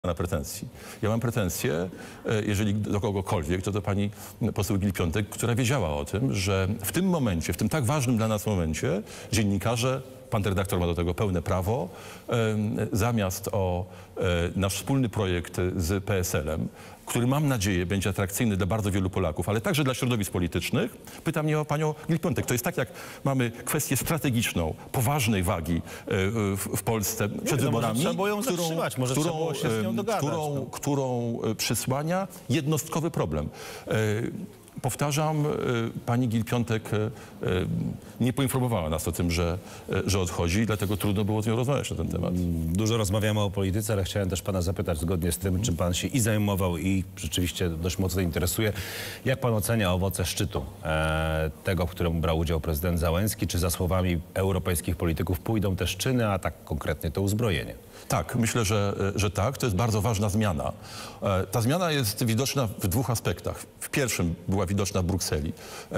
na pretensji. Ja mam pretensje, jeżeli do kogokolwiek, to do pani poseł Gill-Piątek, która wiedziała o tym, że w tym momencie, w tym tak ważnym dla nas momencie, dziennikarze, pan redaktor ma do tego pełne prawo, zamiast o nasz wspólny projekt z PSL-em, który mam nadzieję będzie atrakcyjny dla bardzo wielu Polaków, ale także dla środowisk politycznych, pyta mnie o panią Gill-Piątek. To jest tak, jak mamy kwestię strategiczną, poważnej wagi w Polsce przed wyborami, trzeba było ją zatrzymać, może trzeba było się z nią dogadać. którą przysłania jednostkowy problem. Powtarzam, pani Gill-Piątek nie poinformowała nas o tym, że odchodzi, dlatego trudno było z nią rozmawiać na ten temat. Dużo rozmawiamy o polityce, ale chciałem też pana zapytać, zgodnie z tym, czym pan się i zajmował, i rzeczywiście dość mocno interesuje, jak pan ocenia owoce szczytu tego, w którym brał udział prezydent Załęski? Czy za słowami europejskich polityków pójdą też czyny, a tak konkretnie to uzbrojenie? Tak, myślę, że tak. To jest bardzo ważna zmiana. Ta zmiana jest widoczna w dwóch aspektach. W pierwszym była widoczna w Brukseli,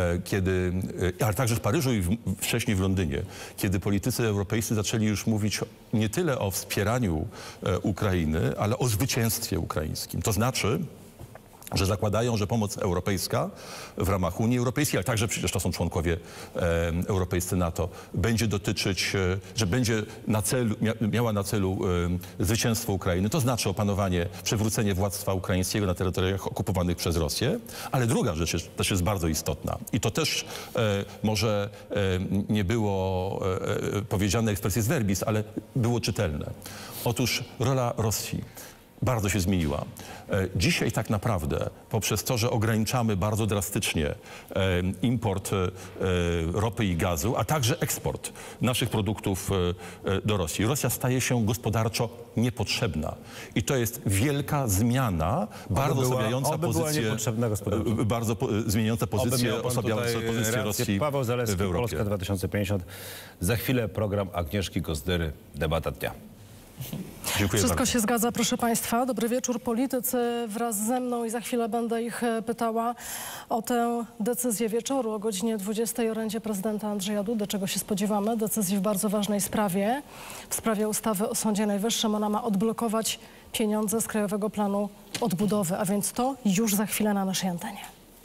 ale także w Paryżu i wcześniej w Londynie, kiedy politycy europejscy zaczęli już mówić nie tyle o wspieraniu Ukrainy, ale o zwycięstwie ukraińskim. To znaczy, że zakładają, że pomoc europejska w ramach Unii Europejskiej, ale także przecież to są członkowie europejscy NATO, będzie dotyczyć, że będzie miała na celu zwycięstwo Ukrainy, to znaczy opanowanie, przywrócenie władztwa ukraińskiego na terytoriach okupowanych przez Rosję. Ale druga rzecz też jest bardzo istotna i to też może nie było powiedziane expressis verbis, ale było czytelne. Otóż rola Rosji bardzo się zmieniła. Dzisiaj tak naprawdę poprzez to, że ograniczamy bardzo drastycznie import ropy i gazu, a także eksport naszych produktów do Rosji, Rosja staje się gospodarczo niepotrzebna. I to jest wielka zmiana, bardzo osłabiająca pozycję, bardzo zmieniająca pozycję, osłabiająca pozycję Rosji Paweł Zalewski, w Europie. Polska 2050. Za chwilę program Agnieszki Kozdyry, debata dnia. Dziękuję Wszystko bardzo. się zgadza, proszę państwa. Dobry wieczór, politycy wraz ze mną i za chwilę będę ich pytała o tę decyzję wieczoru o godzinie 20 o orędzie prezydenta Andrzeja Dudy. Czego się spodziewamy? Decyzji w bardzo ważnej sprawie, w sprawie ustawy o Sądzie Najwyższym. Ona ma odblokować pieniądze z Krajowego Planu Odbudowy, a więc to już za chwilę na naszej antenie.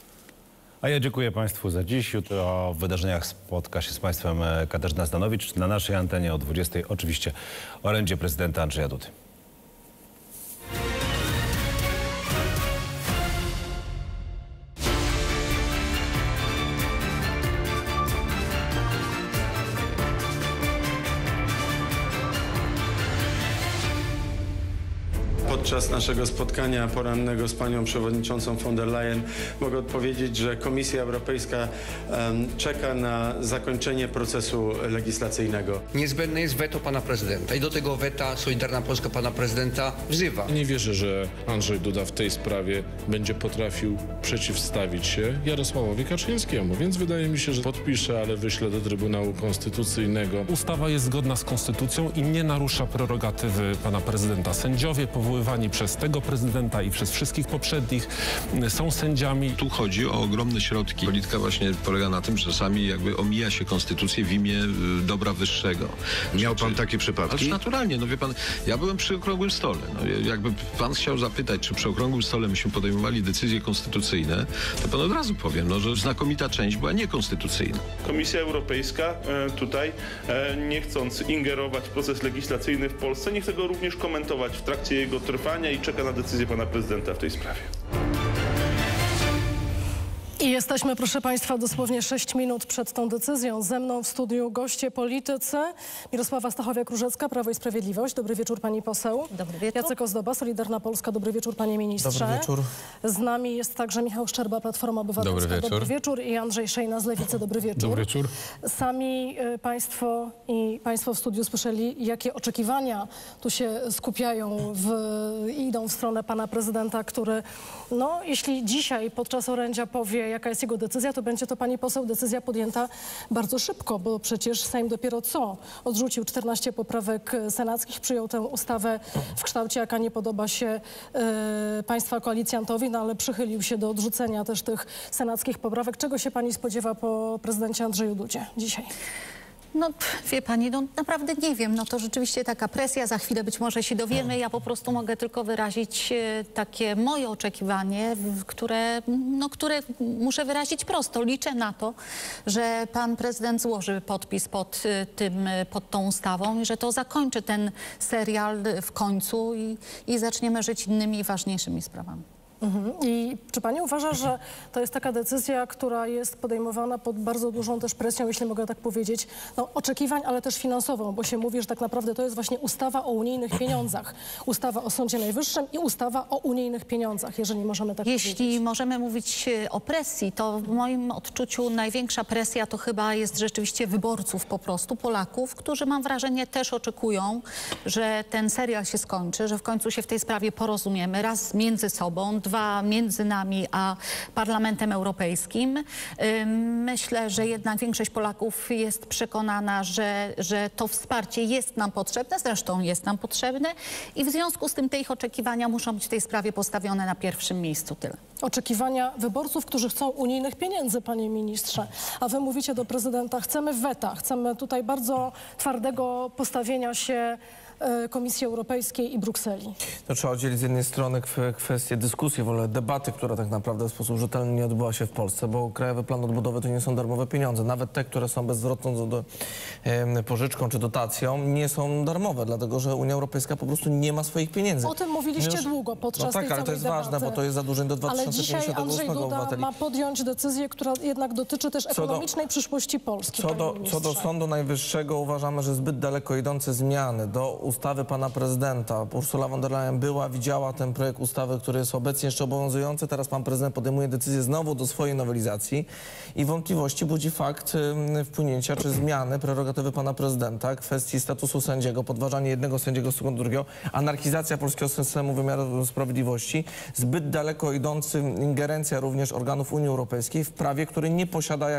A ja dziękuję państwu za dziś. Jutro o wydarzeniach spotka się z państwem Katarzyna Zdanowicz. Na naszej antenie o 20 oczywiście orędzie prezydenta Andrzeja Dudy. Podczas naszego spotkania porannego z panią przewodniczącą von der Leyen mogę odpowiedzieć, że Komisja Europejska czeka na zakończenie procesu legislacyjnego. Niezbędne jest weto pana prezydenta i do tego weta Solidarna Polska pana prezydenta wzywa. Nie wierzę, że Andrzej Duda w tej sprawie będzie potrafił przeciwstawić się Jarosławowi Kaczyńskiemu, więc wydaje mi się, że podpisze, ale wyśle do Trybunału Konstytucyjnego. Ustawa jest zgodna z konstytucją i nie narusza prerogatywy pana prezydenta. Sędziowie powoływani przez tego prezydenta i przez wszystkich poprzednich są sędziami. Tu chodzi o ogromne środki. Polityka właśnie polega na tym, że czasami jakby omija się konstytucję w imię dobra wyższego. Miał pan takie przypadki? Ależ naturalnie, no wie pan, ja byłem przy okrągłym stole. No, jakby pan chciał zapytać, czy przy okrągłym stole myśmy podejmowali decyzje konstytucyjne, to pan od razu powiem, no, że znakomita część była niekonstytucyjna. Komisja Europejska tutaj, nie chcąc ingerować w proces legislacyjny w Polsce, nie chce go również komentować w trakcie jego trwania i czeka na decyzję pana prezydenta w tej sprawie. I jesteśmy, proszę państwa, dosłownie 6 minut przed tą decyzją. Ze mną w studiu goście politycy. Mirosława Stachowiak-Różecka, Prawo i Sprawiedliwość. Dobry wieczór, pani poseł. Dobry wieczór. Jacek Ozdoba, Solidarna Polska. Dobry wieczór, panie ministrze. Dobry wieczór. Z nami jest także Michał Szczerba, Platforma Obywatelska. Dobry wieczór. Dobry wieczór. I Andrzej Szejna z Lewicy. Dobry wieczór. Dobry wieczór. Sami państwo w studiu słyszeli, jakie oczekiwania tu się skupiają i idą w stronę pana prezydenta, który, no, jeśli dzisiaj podczas orędzia powie, jaka jest jego decyzja, to będzie to, pani poseł, decyzja podjęta bardzo szybko, bo przecież Sejm dopiero co odrzucił 14 poprawek senackich, przyjął tę ustawę w kształcie, jaka nie podoba się państwa koalicjantowi, no ale przychylił się do odrzucenia też tych senackich poprawek. Czego się pani spodziewa po prezydencie Andrzeju Dudzie dzisiaj? No wie pani, no naprawdę nie wiem, no to rzeczywiście taka presja, za chwilę być może się dowiemy. Ja po prostu mogę tylko wyrazić takie moje oczekiwanie, które muszę wyrazić prosto. Liczę na to, że pan prezydent złoży podpis pod tą ustawą i że to zakończy ten serial w końcu i zaczniemy żyć innymi, ważniejszymi sprawami. I czy pani uważa, że to jest taka decyzja, która jest podejmowana pod bardzo dużą też presją, jeśli mogę tak powiedzieć, no, oczekiwań, ale też finansową, bo się mówi, że tak naprawdę to jest właśnie ustawa o unijnych pieniądzach, ustawa o Sądzie Najwyższym i ustawa o unijnych pieniądzach, jeżeli możemy tak powiedzieć. Jeśli możemy mówić o presji, to w moim odczuciu największa presja to chyba jest rzeczywiście wyborców po prostu, Polaków, którzy mam wrażenie też oczekują, że ten serial się skończy, że w końcu się w tej sprawie porozumiemy, raz między sobą, dwa między nami a Parlamentem Europejskim. Myślę, że jednak większość Polaków jest przekonana, że to wsparcie jest nam potrzebne, zresztą jest nam potrzebne i w związku z tym te ich oczekiwania muszą być w tej sprawie postawione na pierwszym miejscu. Tyle. Oczekiwania wyborców, którzy chcą unijnych pieniędzy, panie ministrze. A wy mówicie do prezydenta, chcemy weta, chcemy tutaj bardzo twardego postawienia się Komisji Europejskiej i Brukseli. To trzeba oddzielić z jednej strony kwestię dyskusji, w ogóle debaty, która tak naprawdę w sposób rzetelny nie odbyła się w Polsce, bo Krajowy Plan Odbudowy to nie są darmowe pieniądze. Nawet te, które są bezzwrotną pożyczką czy dotacją, nie są darmowe, dlatego że Unia Europejska po prostu nie ma swoich pieniędzy. O tym mówiliście długo podczas tej całej debaty. Ale to jest ważne, bo to jest zadłużeń do 2058 Ale dzisiaj Andrzej Duda obywateli. ma podjąć decyzję, która jednak dotyczy też ekonomicznej przyszłości Polski. Co do Sądu Najwyższego uważamy, że zbyt daleko idące zmiany do ustawy pana prezydenta. Ursula von der Leyen widziała ten projekt ustawy, który jest obecnie jeszcze obowiązujący. Teraz pan prezydent podejmuje decyzję znowu do swojej nowelizacji i wątpliwości budzi fakt wpłynięcia czy zmiany prerogatywy pana prezydenta, kwestii statusu sędziego, podważanie jednego sędziego w stosunku do drugiego, anarchizacja polskiego systemu wymiaru sprawiedliwości, zbyt daleko idący ingerencja również organów Unii Europejskiej w prawie, który nie posiada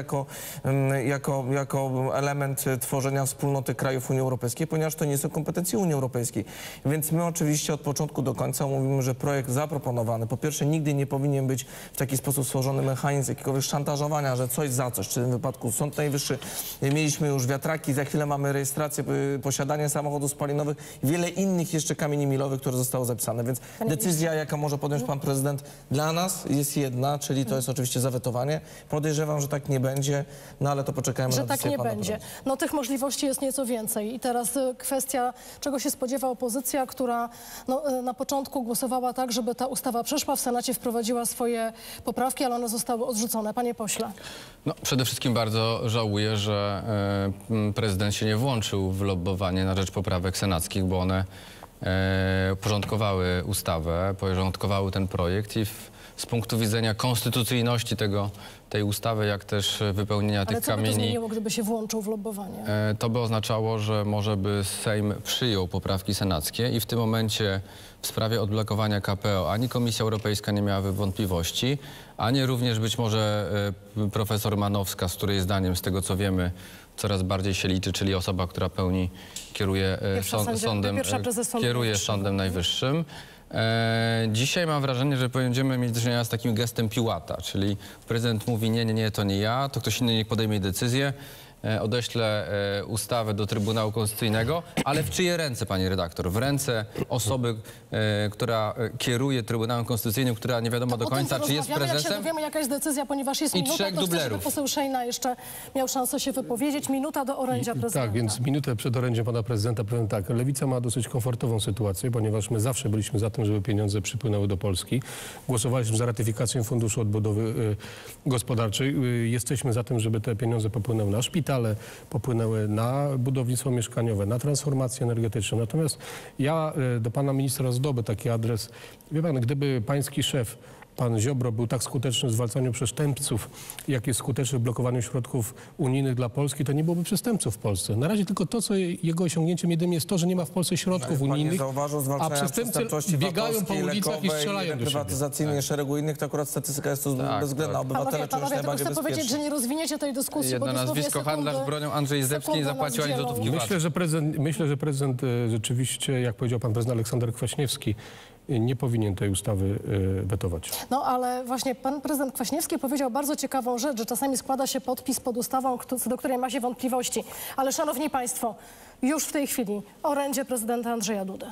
jako element tworzenia wspólnoty krajów Unii Europejskiej, ponieważ to nie są kompetencje Unii Europejskiej. Więc my oczywiście od początku do końca mówimy, że projekt zaproponowany, po pierwsze nigdy nie powinien być w taki sposób stworzony mechanizm jakiegoś szantażowania, że coś za coś, czy w tym wypadku Sąd Najwyższy, mieliśmy już wiatraki, za chwilę mamy rejestrację, posiadanie samochodów spalinowych, wiele innych jeszcze kamieni milowych, które zostały zapisane, więc decyzja, jaka może podjąć pan prezydent dla nas jest jedna, czyli to jest oczywiście zawetowanie. Podejrzewam, że tak nie będzie, no ale to poczekajmy na decyzję pana prezydenta. Że tak nie będzie. No tych możliwości jest nieco więcej i teraz kwestia, czego się spodziewa opozycja, która na początku głosowała tak, żeby ta ustawa przeszła, w Senacie wprowadziła swoje poprawki, ale one zostały odrzucone. Panie pośle. No, przede wszystkim bardzo żałuję, że prezydent się nie włączył w lobbowanie na rzecz poprawek senackich, bo one porządkowały ustawę, porządkowały ten projekt i z punktu widzenia konstytucyjności tej ustawy, jak też wypełnienia tych kamieni... Ale co by to zmieniło, gdyby się włączył w lobbowanie? To by oznaczało, że może by Sejm przyjął poprawki senackie i w tym momencie w sprawie odblokowania KPO ani Komisja Europejska nie miałaby wątpliwości, ani również być może profesor Manowska, z której zdaniem, z tego co wiemy, coraz bardziej się liczy, czyli osoba, która kieruje Sądem Najwyższym. Dzisiaj mam wrażenie, że będziemy mieć do czynienia z takim gestem Piłata, czyli prezydent mówi nie, to nie ja, to ktoś inny niech podejmie decyzję, odeślę ustawę do Trybunału Konstytucyjnego, ale w czyje ręce, pani redaktor? W ręce osoby, która kieruje Trybunałem Konstytucyjnym, która nie wiadomo do końca, czy jest prezesem. Jak się dowiemy, jaka jest decyzja, ponieważ jest minuta, trzech to chcę, żeby dublerów. poseł Szejna jeszcze miał szansę się wypowiedzieć. Minuta do orędzia prezydenta. Tak, więc minutę przed orędziem pana prezydenta powiem tak. Lewica ma dosyć komfortową sytuację, ponieważ my zawsze byliśmy za tym, żeby pieniądze przypłynęły do Polski. Głosowaliśmy za ratyfikacją Funduszu Odbudowy Gospodarczej. Jesteśmy za tym, żeby te pieniądze popłynęły na szpital, popłynęły na budownictwo mieszkaniowe, na transformację energetyczną. Natomiast ja do pana ministra Zdoby taki adres. Wie pan, gdyby pański szef, pan Ziobro, był tak skuteczny w zwalczaniu przestępców, jak jest skuteczny w blokowaniu środków unijnych dla Polski, to nie byłoby przestępców w Polsce. Na razie tylko to, co jego osiągnięciem jedynym jest to, że nie ma w Polsce środków unijnych, a przestępcy biegają po ulicach i strzelają do prywatyzacyjnej szeregu innych, to akurat statystyka jest to bezwzględna. Obywatele czują się najbardziej chcę powiedzieć, że nie rozwiniecie tej dyskusji, jedno nazwisko, handlarz bronią, Andrzej Zdebski, nie zapłacił ani złotówki VAT. Myślę, że prezydent rzeczywiście, jak powiedział pan prezydent Aleksander Kwaśniewski, nie powinien tej ustawy wetować. No ale właśnie pan prezydent Kwaśniewski powiedział bardzo ciekawą rzecz, że czasami składa się podpis pod ustawą, co do której ma się wątpliwości. Ale szanowni państwo, już w tej chwili orędzie prezydenta Andrzeja Dudy.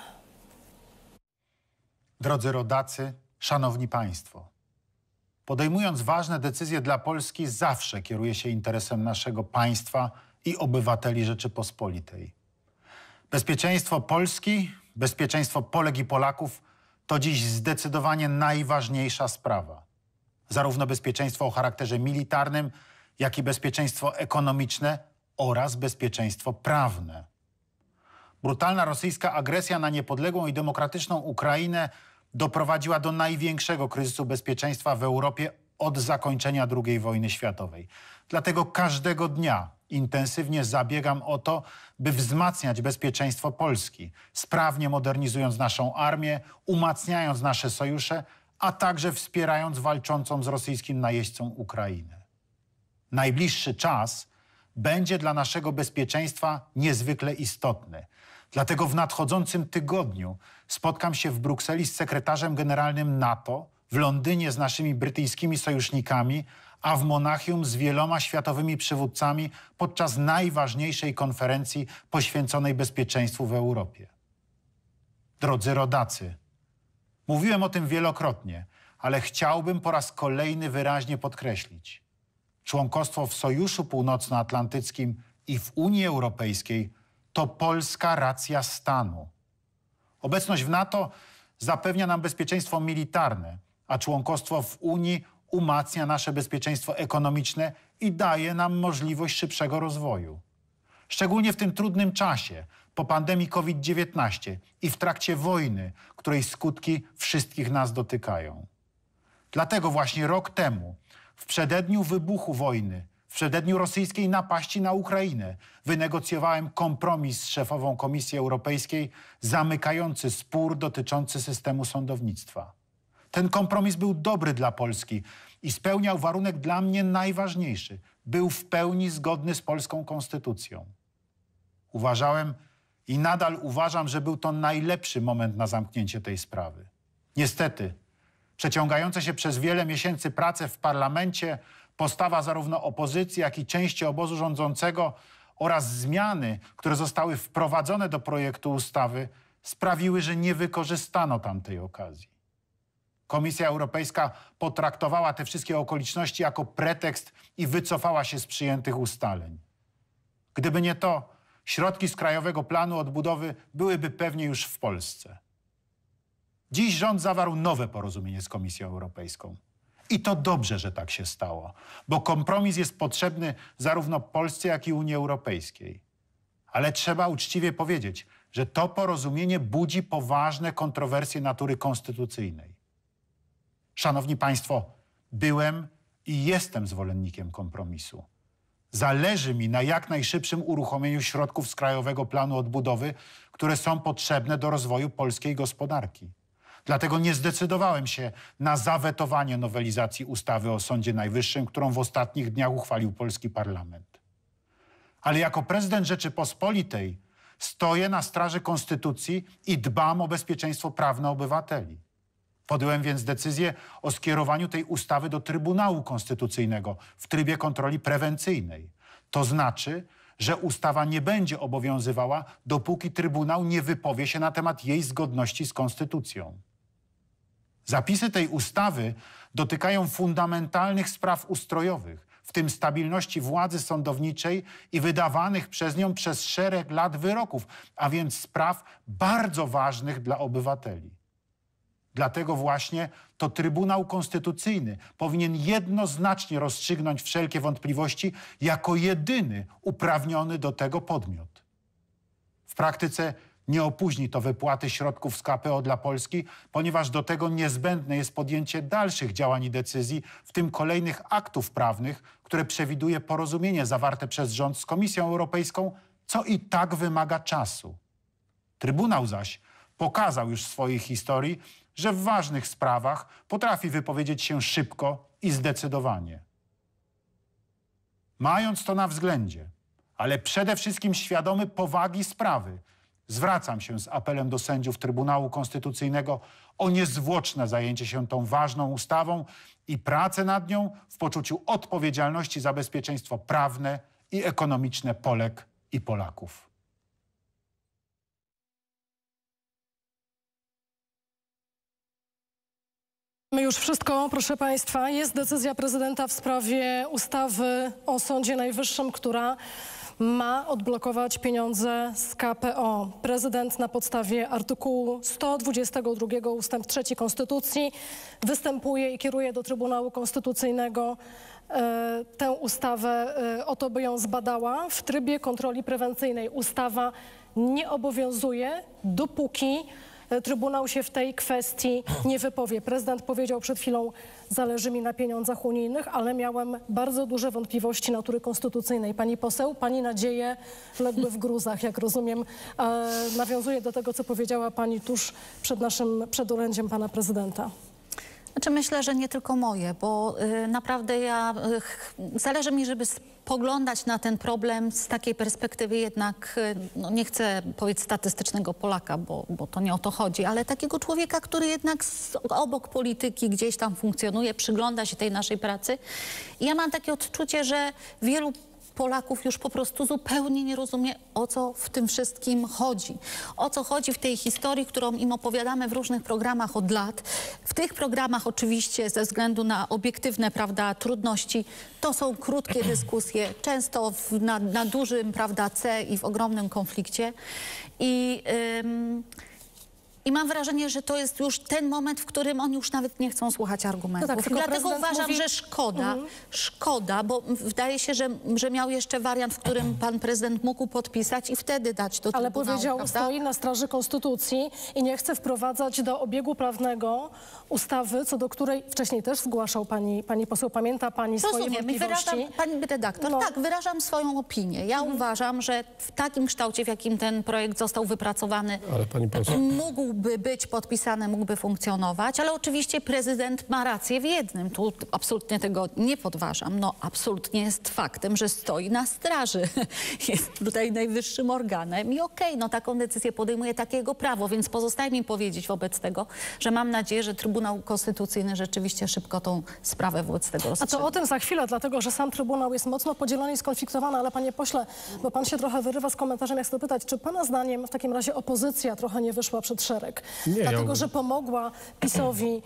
Drodzy rodacy, szanowni państwo, podejmując ważne decyzje dla Polski, zawsze kieruje się interesem naszego państwa i obywateli Rzeczypospolitej. Bezpieczeństwo Polski, bezpieczeństwo Polek i Polaków to dziś zdecydowanie najważniejsza sprawa. Zarówno bezpieczeństwo o charakterze militarnym, jak i bezpieczeństwo ekonomiczne oraz bezpieczeństwo prawne. Brutalna rosyjska agresja na niepodległą i demokratyczną Ukrainę doprowadziła do największego kryzysu bezpieczeństwa w Europie od zakończenia II wojny światowej. Dlatego każdego dnia intensywnie zabiegam o to, by wzmacniać bezpieczeństwo Polski, sprawnie modernizując naszą armię, umacniając nasze sojusze, a także wspierając walczącą z rosyjskim najeźdźcą Ukrainę. Najbliższy czas będzie dla naszego bezpieczeństwa niezwykle istotny. Dlatego w nadchodzącym tygodniu spotkam się w Brukseli z sekretarzem generalnym NATO, w Londynie z naszymi brytyjskimi sojusznikami, a w Monachium z wieloma światowymi przywódcami podczas najważniejszej konferencji poświęconej bezpieczeństwu w Europie. Drodzy rodacy, mówiłem o tym wielokrotnie, ale chciałbym po raz kolejny wyraźnie podkreślić. Członkostwo w Sojuszu Północnoatlantyckim i w Unii Europejskiej to polska racja stanu. Obecność w NATO zapewnia nam bezpieczeństwo militarne, a członkostwo w Unii umacnia nasze bezpieczeństwo ekonomiczne i daje nam możliwość szybszego rozwoju. Szczególnie w tym trudnym czasie, po pandemii COVID-19 i w trakcie wojny, której skutki wszystkich nas dotykają. Dlatego właśnie rok temu, w przededniu wybuchu wojny, w przededniu rosyjskiej napaści na Ukrainę, wynegocjowałem kompromis z szefową Komisji Europejskiej zamykający spór dotyczący systemu sądownictwa. Ten kompromis był dobry dla Polski i spełniał warunek dla mnie najważniejszy. Był w pełni zgodny z polską konstytucją. Uważałem i nadal uważam, że był to najlepszy moment na zamknięcie tej sprawy. Niestety, przeciągające się przez wiele miesięcy prace w parlamencie, postawa zarówno opozycji, jak i części obozu rządzącego oraz zmiany, które zostały wprowadzone do projektu ustawy, sprawiły, że nie wykorzystano tamtej okazji. Komisja Europejska potraktowała te wszystkie okoliczności jako pretekst i wycofała się z przyjętych ustaleń. Gdyby nie to, środki z Krajowego Planu Odbudowy byłyby pewnie już w Polsce. Dziś rząd zawarł nowe porozumienie z Komisją Europejską. I to dobrze, że tak się stało, bo kompromis jest potrzebny zarówno Polsce, jak i Unii Europejskiej. Ale trzeba uczciwie powiedzieć, że to porozumienie budzi poważne kontrowersje natury konstytucyjnej. Szanowni Państwo, byłem i jestem zwolennikiem kompromisu. Zależy mi na jak najszybszym uruchomieniu środków z Krajowego Planu Odbudowy, które są potrzebne do rozwoju polskiej gospodarki. Dlatego nie zdecydowałem się na zawetowanie nowelizacji ustawy o Sądzie Najwyższym, którą w ostatnich dniach uchwalił polski parlament. Ale jako prezydent Rzeczypospolitej stoję na straży konstytucji i dbam o bezpieczeństwo prawne obywateli. Podjąłem więc decyzję o skierowaniu tej ustawy do Trybunału Konstytucyjnego w trybie kontroli prewencyjnej. To znaczy, że ustawa nie będzie obowiązywała, dopóki Trybunał nie wypowie się na temat jej zgodności z Konstytucją. Zapisy tej ustawy dotykają fundamentalnych spraw ustrojowych, w tym stabilności władzy sądowniczej i wydawanych przez nią przez szereg lat wyroków, a więc spraw bardzo ważnych dla obywateli. Dlatego właśnie to Trybunał Konstytucyjny powinien jednoznacznie rozstrzygnąć wszelkie wątpliwości jako jedyny uprawniony do tego podmiot. W praktyce nie opóźni to wypłaty środków z KPO dla Polski, ponieważ do tego niezbędne jest podjęcie dalszych działań i decyzji, w tym kolejnych aktów prawnych, które przewiduje porozumienie zawarte przez rząd z Komisją Europejską, co i tak wymaga czasu. Trybunał zaś pokazał już w swojej historii, że w ważnych sprawach potrafi wypowiedzieć się szybko i zdecydowanie. Mając to na względzie, ale przede wszystkim świadomy powagi sprawy, Zwracam się z apelem do sędziów Trybunału Konstytucyjnego o niezwłoczne zajęcie się tą ważną ustawą i pracę nad nią w poczuciu odpowiedzialności za bezpieczeństwo prawne i ekonomiczne Polek i Polaków. Już wszystko, proszę Państwa. Jest decyzja prezydenta w sprawie ustawy o Sądzie Najwyższym, która ma odblokować pieniądze z KPO. Prezydent na podstawie artykułu 122 ustęp 3 Konstytucji występuje i kieruje do Trybunału Konstytucyjnego tę ustawę o to, by ją zbadała w trybie kontroli prewencyjnej. Ustawa nie obowiązuje, dopóki Trybunał się w tej kwestii nie wypowie. Prezydent powiedział przed chwilą, zależy mi na pieniądzach unijnych, ale miałem bardzo duże wątpliwości natury konstytucyjnej. Pani poseł, pani nadzieje legły w gruzach, jak rozumiem. Nawiązuje do tego, co powiedziała pani tuż przed orędziem pana prezydenta. Znaczy myślę, że nie tylko moje, bo naprawdę zależy mi, żeby spoglądać na ten problem z takiej perspektywy jednak, no nie chcę powiedzieć statystycznego Polaka, bo to nie o to chodzi, ale takiego człowieka, który jednak obok polityki gdzieś tam funkcjonuje, przygląda się tej naszej pracy. I ja mam takie odczucie, że wielu Polaków już po prostu zupełnie nie rozumie, o co w tym wszystkim chodzi. O co chodzi w tej historii, którą im opowiadamy w różnych programach od lat. W tych programach oczywiście ze względu na obiektywne, prawda, trudności, to są krótkie dyskusje, często na dużym, prawda, C i w ogromnym konflikcie. I mam wrażenie, że to jest już ten moment, w którym oni już nawet nie chcą słuchać argumentów. No tak, dlatego uważam, że szkoda, bo wydaje się, że miał jeszcze wariant, w którym pan prezydent mógł podpisać i wtedy dać do Ale Trybunału, powiedział, prawda? stoi na straży konstytucji i nie chce wprowadzać do obiegu prawnego ustawy, co do której wcześniej też zgłaszał pani poseł. Pamięta pani swoje Rozumiem i wątpliwości? pani redaktor, tak, wyrażam swoją opinię. Ja uważam, że w takim kształcie, w jakim ten projekt został wypracowany, Ale pani poseł, mógłby być podpisany, mógłby funkcjonować, ale oczywiście prezydent ma rację w jednym. Tu absolutnie tego nie podważam. No absolutnie jest faktem, że stoi na straży. Jest tutaj najwyższym organem i okej, no taką decyzję podejmuje, takie jego prawo, więc pozostaje mi powiedzieć wobec tego, że mam nadzieję, że Trybunał Konstytucyjny rzeczywiście szybko tą sprawę wobec tego rozstrzyga. A to o tym za chwilę, dlatego że sam Trybunał jest mocno podzielony i skonfliktowany, ale panie pośle, bo pan się trochę wyrywa z komentarzem, jak chcę dopytać, czy pana zdaniem w takim razie opozycja trochę nie wyszła przed szereg? Dlatego, że pomogła PiS-owi,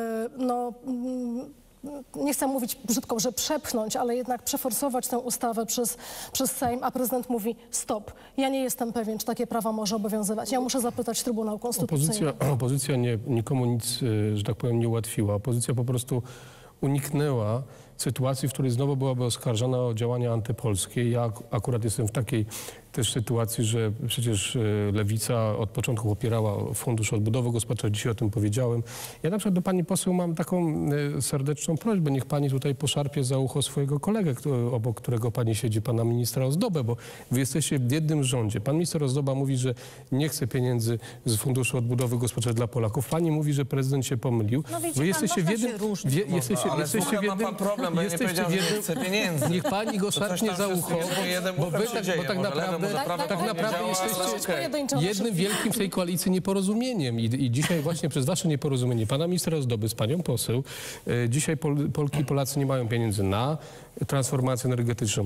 nie chcę mówić brzydko, że przepchnąć, ale jednak przeforsować tę ustawę przez Sejm, a prezydent mówi stop. Ja nie jestem pewien, czy takie prawo może obowiązywać. Ja muszę zapytać Trybunał Konstytucyjny. Opozycja nikomu nic, że tak powiem, nie ułatwiła. Opozycja po prostu uniknęła sytuacji, w której znowu byłaby oskarżona o działania antypolskie. Ja akurat jestem w takiej też sytuacji, że przecież Lewica od początku popierała Fundusz Odbudowy Gospodarczej, dzisiaj o tym powiedziałem. Ja na przykład do pani poseł mam taką serdeczną prośbę, niech pani tutaj poszarpie za ucho swojego kolegę, obok którego pani siedzi, pana ministra Ozdobę, bo wy jesteście w jednym rządzie. Pan minister Ozdoba mówi, że nie chce pieniędzy z Funduszu Odbudowy Gospodarczej dla Polaków. Pani mówi, że prezydent się pomylił. No wiecie, wy jesteście w jednym... Jesteście w jednym... problem, bo ja nie powiedziałem, że nie chcę pieniędzy. Niech pani go szarpnie za ucho, bo wy tak naprawdę jesteście jednym wielkim w tej koalicji nieporozumieniem i dzisiaj właśnie przez wasze nieporozumienie pana ministra Ozdoby z panią poseł, dzisiaj Polki i Polacy nie mają pieniędzy na transformację energetyczną,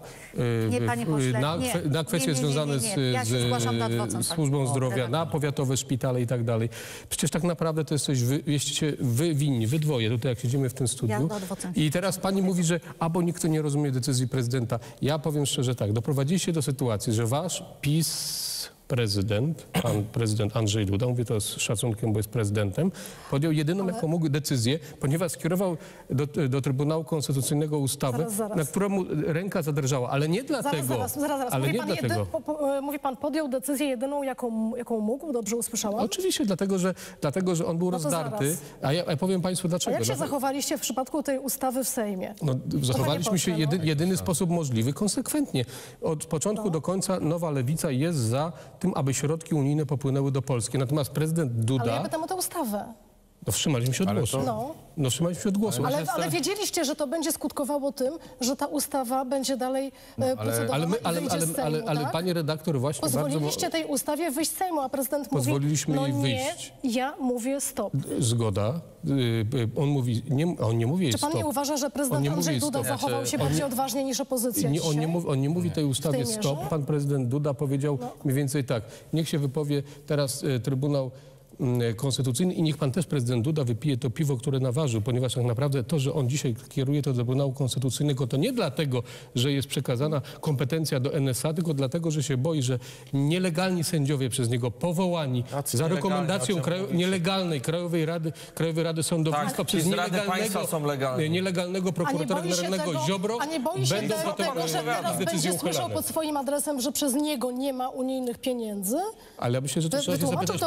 na kwestie związane z służbą zdrowia, na powiatowe szpitale i tak dalej. Przecież tak naprawdę to jesteście wy winni, wy dwoje, tutaj jak siedzimy w tym studiu. I teraz pani mówi, że bo nikt nie rozumie decyzji prezydenta. Ja powiem szczerze tak, doprowadziliście do sytuacji, że wasz PiS prezydent, pan prezydent Andrzej Duda, mówię to z szacunkiem, bo jest prezydentem, podjął jedyną, jaką mógł decyzję, ponieważ skierował do Trybunału Konstytucyjnego ustawę, na którą mu ręka zadrżała, ale nie dlatego. Zaraz. Ale nie dlatego. Mówi pan, podjął decyzję jedyną, jaką mógł, dobrze usłyszałam? Oczywiście, dlatego, że on był rozdarty, a ja powiem państwu dlaczego. A jak się zachowaliście w przypadku tej ustawy w Sejmie? No, zachowaliśmy się jedyny sposób możliwy, konsekwentnie. Od początku do końca Nowa Lewica jest za tym, aby środki unijne popłynęły do Polski. Natomiast prezydent Duda... Ale ja pytam o tę ustawę. No wstrzymaliśmy się od głosu. No wstrzymaliśmy się od głosu. Ale wiedzieliście, że to będzie skutkowało tym, że ta ustawa będzie dalej procedowana i wyjdzie z Sejmu, ale tak? pani redaktor właśnie Pozwoliliście tej ustawie wyjść z Sejmu, a prezydent mówi, Pozwoliliśmy no jej nie, wyjść. ja mówię stop. Zgoda. On mówi, on nie mówi jej Czy pan stop. nie uważa, że prezydent Andrzej Duda zachował się bardziej odważnie niż opozycja dzisiaj? On nie mówi tej ustawie stop. Pan prezydent Duda powiedział mniej więcej tak. Niech się wypowie teraz Trybunał Konstytucyjny i niech pan też, prezydent Duda, wypije to piwo, które naważył, ponieważ tak naprawdę to, że on dzisiaj kieruje to do Trybunału Konstytucyjnego, to nie dlatego, że jest przekazana kompetencja do NSA, tylko dlatego, że się boi, że nielegalni sędziowie przez niego powołani za rekomendacją nielegalnej Krajowej Rady Sądownictwa przez nielegalnego prokuratora generalnego Ziobro będą potem będzie słyszał pod swoim adresem, że przez niego nie ma unijnych pieniędzy? Ale ja myślę, że to trzeba się zapytać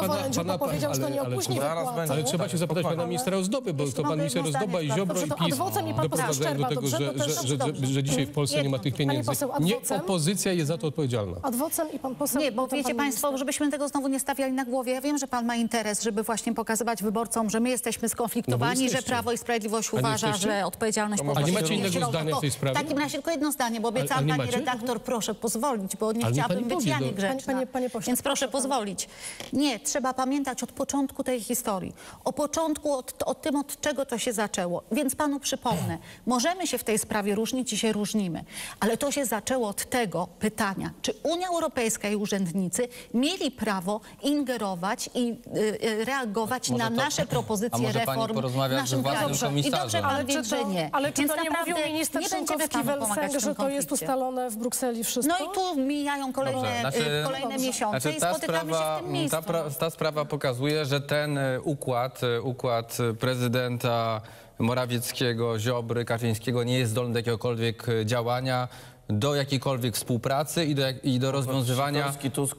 ale trzeba się zapytać pana ministra Ozdoby, bo to pan minister Ozdoba i Ziobro i PiS doprowadzają do tego, że dzisiaj w Polsce nie ma tych pieniędzy. Nie opozycja jest za to odpowiedzialna. Adwocem i pan poseł... Nie, bo wiecie państwo, żebyśmy tego znowu nie stawiali na głowie. Ja wiem, że pan ma interes, żeby właśnie pokazywać wyborcom, że my jesteśmy skonfliktowani, że Prawo i Sprawiedliwość uważa, że odpowiedzialność... A nie macie innego zdania w tej sprawie? W takim razie tylko jedno zdanie, bo obiecałam pani redaktor, proszę pozwolić, bo nie chciałabym być ja niegrzeczna. Więc proszę pozwolić. Nie, trzeba pamiętać od początku tej historii. O początku, od tym, od czego to się zaczęło. Więc panu przypomnę, możemy się w tej sprawie różnić i się różnimy, ale to się zaczęło od tego pytania, czy Unia Europejska i urzędnicy mieli prawo ingerować i reagować na nasze propozycje reform w naszym kraju. I dobrze pan wie, że nie. Ale czy to nie mówił minister Szynkowski-Welsenk, że to jest ustalone w Brukseli wszystko? No i tu mijają kolejne miesiące i spotykamy się w tym miejscu. Ta sprawa pokazuje, że ten układ prezydenta Morawieckiego, Ziobry, Kaczyńskiego nie jest zdolny do jakiegokolwiek działania, do jakiejkolwiek współpracy i do rozwiązywania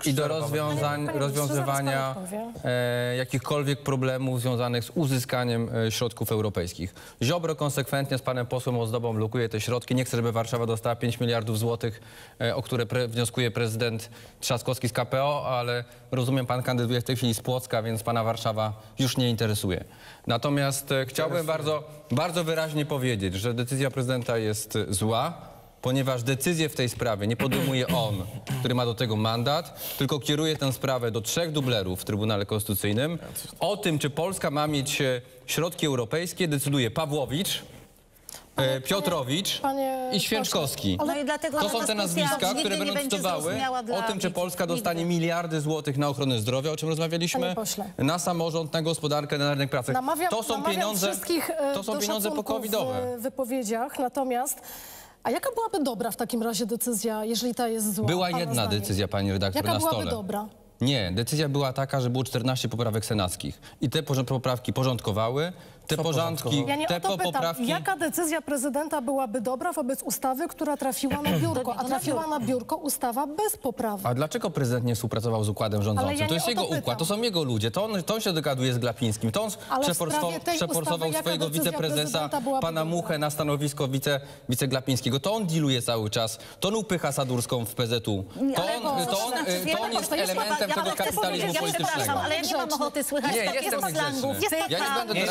jakichkolwiek problemów związanych z uzyskaniem środków europejskich. Ziobro konsekwentnie z panem posłem Ozdobą blokuje te środki. Nie chce, żeby Warszawa dostała 5 miliardów złotych, o które wnioskuje prezydent Trzaskowski z KPO, ale rozumiem, pan kandyduje w tej chwili z Płocka, więc pana Warszawa już nie interesuje. Natomiast chciałbym bardzo wyraźnie powiedzieć, że decyzja prezydenta jest zła, ponieważ decyzję w tej sprawie nie podejmuje on, który ma do tego mandat, tylko kieruje tę sprawę do 3 dublerów w Trybunale Konstytucyjnym. O tym, czy Polska ma mieć środki europejskie, decyduje Pawłowicz, Piotrowicz i Święczkowski. To są te nazwiska, które będą decydowały o tym, czy Polska dostanie miliardy złotych na ochronę zdrowia, o czym rozmawialiśmy, na samorząd, na gospodarkę, na rynek pracy. To są pieniądze pokowidowe. W wypowiedziach, natomiast... A jaka byłaby dobra w takim razie decyzja, jeżeli ta jest zła? Była jedna decyzja, pani redaktor, na stole. Jaka byłaby dobra? Nie, decyzja była taka, że było 14 poprawek senackich. I te poprawki porządkowały. Te porządki, ja nie te o to pytam. poprawki... Jaka decyzja prezydenta byłaby dobra wobec ustawy, która trafiła na biurko, a trafiła na biurko ustawa bez poprawek? A dlaczego prezydent nie współpracował z układem rządzącym? Ja to jest jego układ, to są jego ludzie, to on się dogaduje z Glapińskim, to on przeforsował swojego wiceprezesa, pana Muchę, na stanowisko wiceglapińskiego. To on dealuje cały czas, to on upycha Sadurską w PZU. To on jest elementem tego kapitalizmu politycznego. Ale ja nie mam ochoty słychać takich slangów. Ja nie będę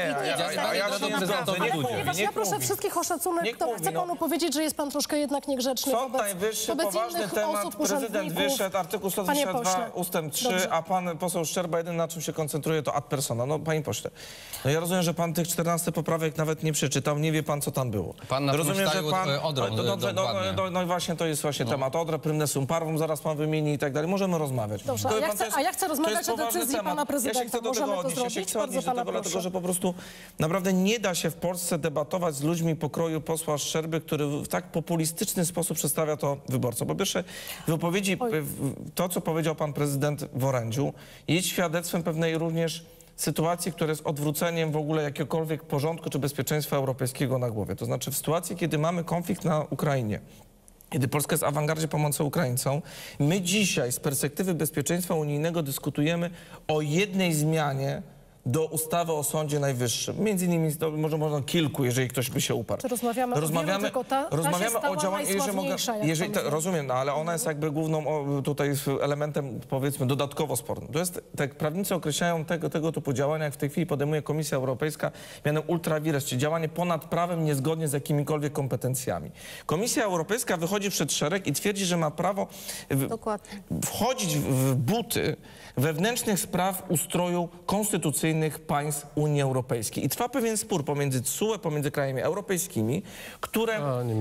Ponieważ ja proszę wszystkich o szacunek, to chcę panu powiedzieć, że jest pan troszkę jednak niegrzeczny wobec poważny temat, prezydent wyszedł, artykuł 122 ustęp 3, a pan poseł Szczerba jedyne na czym się koncentruje to ad persona. No panie pośle, no ja rozumiem, że pan tych 14 poprawek nawet nie przeczytał, nie wie pan co tam było. Pan na rozumiem, że pan no i właśnie to jest temat Odra, prymnesum parvum, zaraz pan wymieni i tak dalej. Możemy rozmawiać. Dobrze, a ja chcę rozmawiać o decyzji pana prezydenta. Ja się chcę do tego odnieść, dlatego że po prostu naprawdę nie da się w Polsce debatować z ludźmi pokroju posła Szczerby, który w tak populistyczny sposób przedstawia to wyborcom. Po pierwsze, w wypowiedzi to, co powiedział pan prezydent w orędziu, jest świadectwem pewnej również sytuacji, która jest odwróceniem w ogóle jakiegokolwiek porządku czy bezpieczeństwa europejskiego na głowie. To znaczy w sytuacji, kiedy mamy konflikt na Ukrainie, kiedy Polska jest w awangardzie pomocy Ukraińcom, my dzisiaj z perspektywy bezpieczeństwa unijnego dyskutujemy o jednej zmianie do ustawy o Sądzie Najwyższym. Między innymi, może można kilku, jeżeli ktoś by się uparł. Czy rozmawiamy o wielu, tylko ta się stała o działaniu, jeżeli rozumiem, no, ale ona jest jakby główną tutaj elementem, powiedzmy, dodatkowo spornym. To jest, tak prawnicy określają tego typu działania, jak w tej chwili podejmuje Komisja Europejska, mianem ultra vires, czyli działanie ponad prawem, niezgodnie z jakimikolwiek kompetencjami. Komisja Europejska wychodzi przed szereg i twierdzi, że ma prawo wchodzić w buty wewnętrznych spraw ustroju konstytucyjnych państw Unii Europejskiej. I trwa pewien spór pomiędzy TSUE, pomiędzy krajami europejskimi, które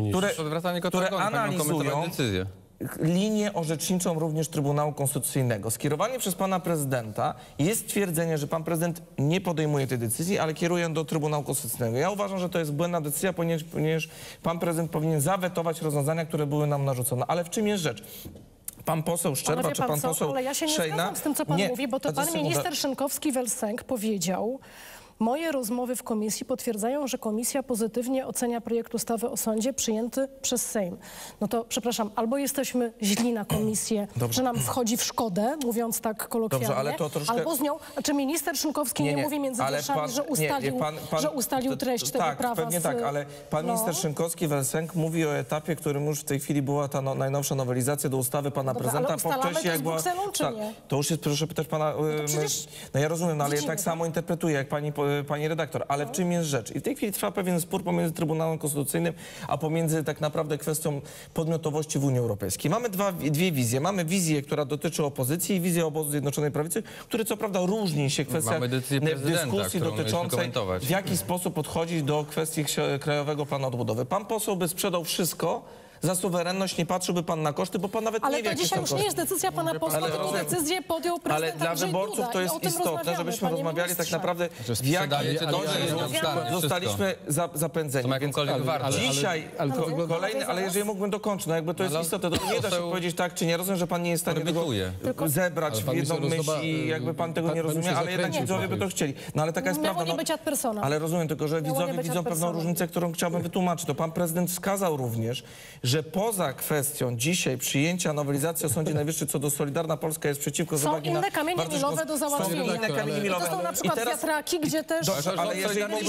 analizują linię orzeczniczą również Trybunału Konstytucyjnego. Skierowanie przez pana prezydenta jest twierdzenie, że pan prezydent nie podejmuje tej decyzji, ale kieruje ją do Trybunału Konstytucyjnego. Ja uważam, że to jest błędna decyzja, ponieważ pan prezydent powinien zawetować rozwiązania, które były nam narzucone. Ale w czym jest rzecz? Pan poseł Szczerba czy pan poseł Ale ja się nie zgadzam z tym, co pan mówi, bo to pan minister Szynkowski-Welsenk powiedział: moje rozmowy w komisji potwierdzają, że komisja pozytywnie ocenia projekt ustawy o sądzie przyjęty przez Sejm. No to, przepraszam, albo jesteśmy źli na komisję, że nam wchodzi w szkodę, mówiąc tak kolokwialnie, ale to troszkę... albo z nią, czy minister Szynkowski nie mówi między wierszami, że ustalił treść tego prawa. Pewnie tak, ale pan minister Szynkowski-Welsenk mówi o etapie, którym już w tej chwili była ta najnowsza nowelizacja do ustawy pana prezydenta. Ale ustalamy to z Brukselą, czy nie? To już jest, proszę pytać pana... No ja rozumiem, ale ja tak samo interpretuję, jak pani redaktor, ale w czym jest rzecz? I w tej chwili trwa pewien spór pomiędzy Trybunałem Konstytucyjnym, a pomiędzy tak naprawdę kwestią podmiotowości w Unii Europejskiej. Mamy dwie wizje. Mamy wizję, która dotyczy opozycji i wizję obozu Zjednoczonej Prawicy, który co prawda różni się w kwestiach dyskusji dotyczącej, w jaki sposób podchodzić do kwestii Krajowego Planu Odbudowy. Pan poseł by sprzedał wszystko za suwerenność, nie patrzyłby pan na koszty, bo pan nawet nie wie, jakie są koszty. Ale to dzisiaj już nie jest decyzja pana posła, tylko decyzję podjął prezydent Andrzej Duda. Ale dla wyborców to jest istotne, żebyśmy rozmawiali tak naprawdę, w jakim zostaliśmy zapędzeni. Dzisiaj kolejny, ale jeżeli mógłbym dokończyć, no jakby to jest istotne, to nie da się powiedzieć tak, czy nie. Rozumiem, że pan nie jest w stanie tego zebrać w jedną myśl i jakby pan tego nie rozumie, ale jednak widzowie by to chcieli. No ale taka jest prawda. Ale rozumiem tylko, że widzowie widzą pewną różnicę, którą chciałbym wytłumaczyć. To pan prezydent wskazał również, że poza kwestią dzisiaj przyjęcia nowelizacji o Sądzie Najwyższym, co do Solidarna Polska jest przeciwko z uwagi na... Są inne kamienie milowe do załatwienia. To są na przykład wiatraki, gdzie też... Ale jeżeli mógłbym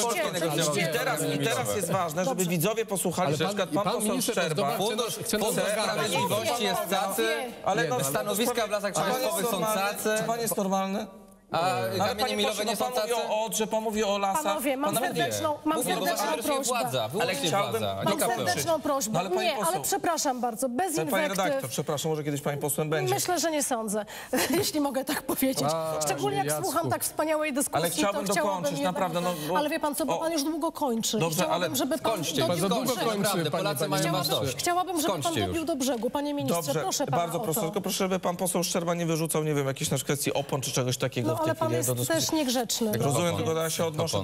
I teraz jest ważne, żeby widzowie posłuchali, że na przykład pan poseł Szczerba... Fundusz Sprawiedliwości jest cacy, stanowiska w Lasach Państwowych są cacy. Czy pan jest normalny? A kamienie milowe nie są tacy? Pan mówi o lasach. Panowie, mam serdeczną prośbę. Ale chciałbym... Mam serdeczną prośbę. Nie, ale przepraszam bardzo, bez inwektyw. Panie redaktor, przepraszam, może kiedyś pani posłem będzie. Myślę, że nie sądzę, jeśli mogę tak powiedzieć. Szczególnie jak słucham tak wspaniałej dyskusji, ale chciałbym dokończyć, naprawdę. Ale wie pan co, bo pan już długo kończy. Dobrze, ale żeby pan dobił do brzegu. Polacy mają was dość. Chciałabym, żeby pan dobił do brzegu, panie ministrze. Proszę pana bardzo proszę, tylko proszę, żeby pan poseł Szczerba nie wyrzucał, nie wiem, jakichś kwestii opon czy czegoś takiego. Ale pan jest też niegrzeczny. Rozumiem, tylko ja się odnoszę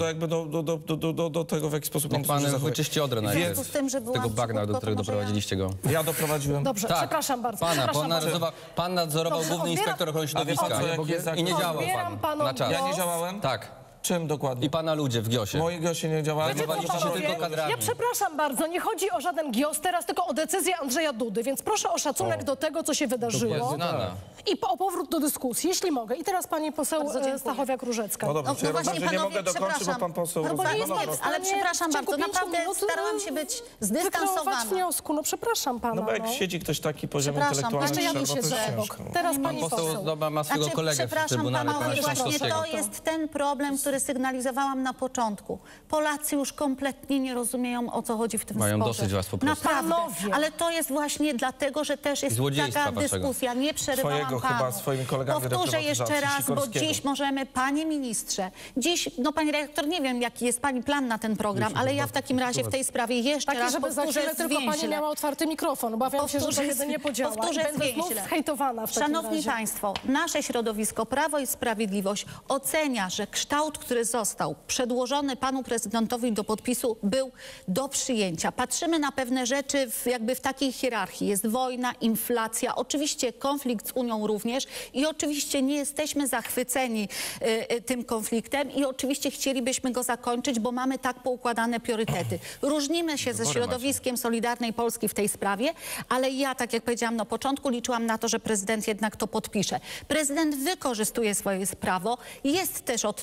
do tego, w jaki sposób pan pan wyczyści odrę najpierw z tego bagna, do którego doprowadziliście go. Ja doprowadziłem. Dobrze, przepraszam bardzo. Pan nadzorował Główny Inspektor Ochrony Środowiska i nie działał pan na czas. Ja nie działałem? Tak. Czym dokładnie? I pana ludzie w GIOS-ie. Moi GIOS-ie nie działali. Zajmowaliście się tylko kadrami. Ja przepraszam bardzo, nie chodzi o żaden GIOS teraz, tylko o decyzję Andrzeja Dudy, więc proszę o szacunek do tego, co się wydarzyło. I o powrót do dyskusji, jeśli mogę. I teraz pani poseł Stachowiak-Różecka. No dobrze, ja rozumiem, że nie mogę dokończyć, bo pan poseł... Ale przepraszam bardzo, naprawdę starałam się być zdystansowana. Wniosku, no przepraszam pana. No bo jak siedzi ktoś taki poziom intelektualny... Jeszcze ja tu siedzę obok. Teraz pani poseł. Ma swojego kolegę w Trybunale Pana Właśnie to jest ten problem, który sygnalizowałam na początku. Polacy już kompletnie nie rozumieją, o co chodzi w tym sporze. Mają dosyć was po prostu. Naprawdę. Ale to jest właśnie dlatego, że też jest taka dyskusja. Nie przerywałam panu. Powtórzę jeszcze raz, bo dziś możemy, panie ministrze, dziś, no pani redaktor, nie wiem, jaki jest pani plan na ten program, ale ja w takim razie w tej sprawie jeszcze raz żeby za chwilę tylko pani miała otwarty mikrofon. Obawiam się, że to jedynie podziała. Powtórzę zwięźle. Hejtowana w takim Szanowni państwo, nasze środowisko Prawo i Sprawiedliwość ocenia, że kształt, który został przedłożony panu prezydentowi do podpisu, był do przyjęcia. Patrzymy na pewne rzeczy jakby w takiej hierarchii. Jest wojna, inflacja, oczywiście konflikt z Unią również i oczywiście nie jesteśmy zachwyceni tym konfliktem i oczywiście chcielibyśmy go zakończyć, bo mamy tak poukładane priorytety. Różnimy się ze środowiskiem Solidarnej Polski w tej sprawie, ale ja, tak jak powiedziałam na początku, liczyłam na to, że prezydent jednak to podpisze. Prezydent wykorzystuje swoje prawo, jest też od tego, musi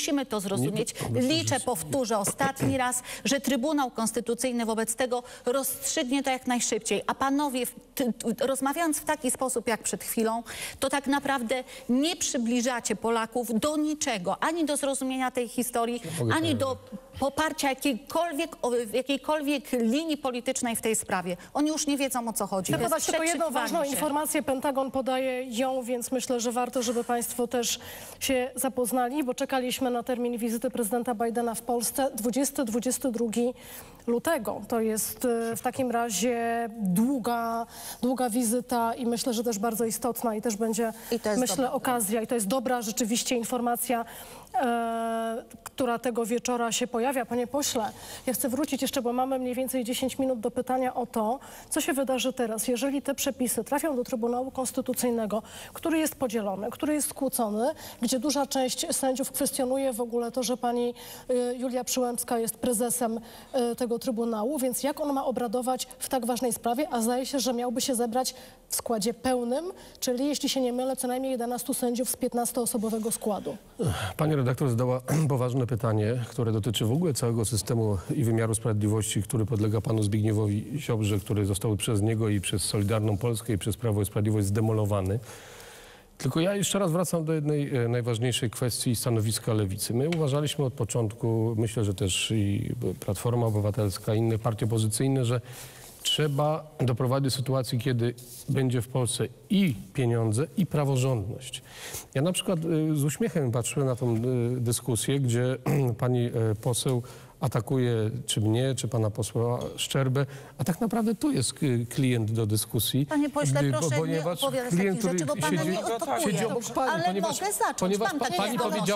Musimy to zrozumieć. Liczę, powtórzę ostatni raz, że Trybunał Konstytucyjny wobec tego rozstrzygnie to jak najszybciej. A panowie, rozmawiając w taki sposób jak przed chwilą, to tak naprawdę nie przybliżacie Polaków do niczego, ani do zrozumienia tej historii, ani do poparcia jakiejkolwiek linii politycznej w tej sprawie. Oni już nie wiedzą, o co chodzi. Chcę podać tylko jedną ważną informację. Pentagon podaje ją, więc myślę, że warto, żeby państwo też się zapoznali, bo czekaliśmy na termin wizyty prezydenta Bidena w Polsce 20-22 lutego. To jest w takim razie długa wizyta i myślę, że też bardzo istotna i też będzie, myślę, okazja. I to jest dobra rzeczywiście informacja, która tego wieczora się pojawia. Panie pośle, ja chcę wrócić jeszcze, bo mamy mniej więcej 10 minut do pytania o to, co się wydarzy teraz, jeżeli te przepisy trafią do Trybunału Konstytucyjnego, który jest podzielony, który jest skłócony, gdzie duża część sędziów kwestionuje w ogóle to, że pani Julia Przyłębska jest prezesem tego Trybunału, więc jak on ma obradować w tak ważnej sprawie, a zdaje się, że miałby się zebrać w składzie pełnym, czyli jeśli się nie mylę, co najmniej 11 sędziów z 15-osobowego składu. Pani redaktor zadała poważne pytanie, które dotyczy w ogóle całego systemu i wymiaru sprawiedliwości, który podlega panu Zbigniewowi Ziobrze, który został przez niego i przez Solidarną Polskę i przez Prawo i Sprawiedliwość zdemolowany. Tylko ja jeszcze raz wracam do jednej najważniejszej kwestii stanowiska Lewicy. My uważaliśmy od początku, myślę, że też i Platforma Obywatelska, inne partie opozycyjne, że trzeba doprowadzić do sytuacji, kiedy będzie w Polsce i pieniądze, i praworządność. Ja na przykład z uśmiechem patrzyłem na tą dyskusję, gdzie pani poseł atakuje czy mnie, czy pana posła Szczerbę, a tak naprawdę tu jest klient do dyskusji. Panie pośle, proszę nie opowiadać takich rzeczy, bo pana nie siedzi obok pani, ale ponieważ, mogę zacząć. ponieważ pani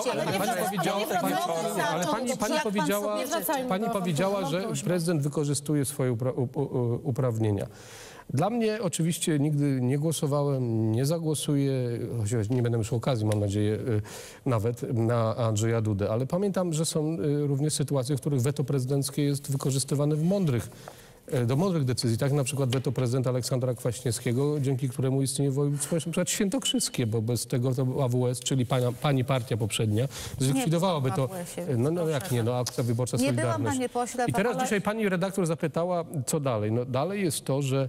powiedziała, że prezydent wykorzystuje swoje uprawnienia. Dla mnie oczywiście nigdy nie głosowałem, nie zagłosuję, chociaż nie będę miał okazji, mam nadzieję, nawet na Andrzeja Dudę, ale pamiętam, że są również sytuacje, w których weto prezydenckie jest wykorzystywane do mądrych decyzji, tak na przykład weto prezydenta Aleksandra Kwaśniewskiego, dzięki któremu istnieje województwo na przykład świętokrzyskie, bo bez tego to AWS, czyli pani partia poprzednia, zlikwidowałaby to. No jak nie, no akcja wyborcza Solidarność. Byłam, panie pośle, i teraz dzisiaj pani redaktor zapytała, co dalej. No dalej jest to, że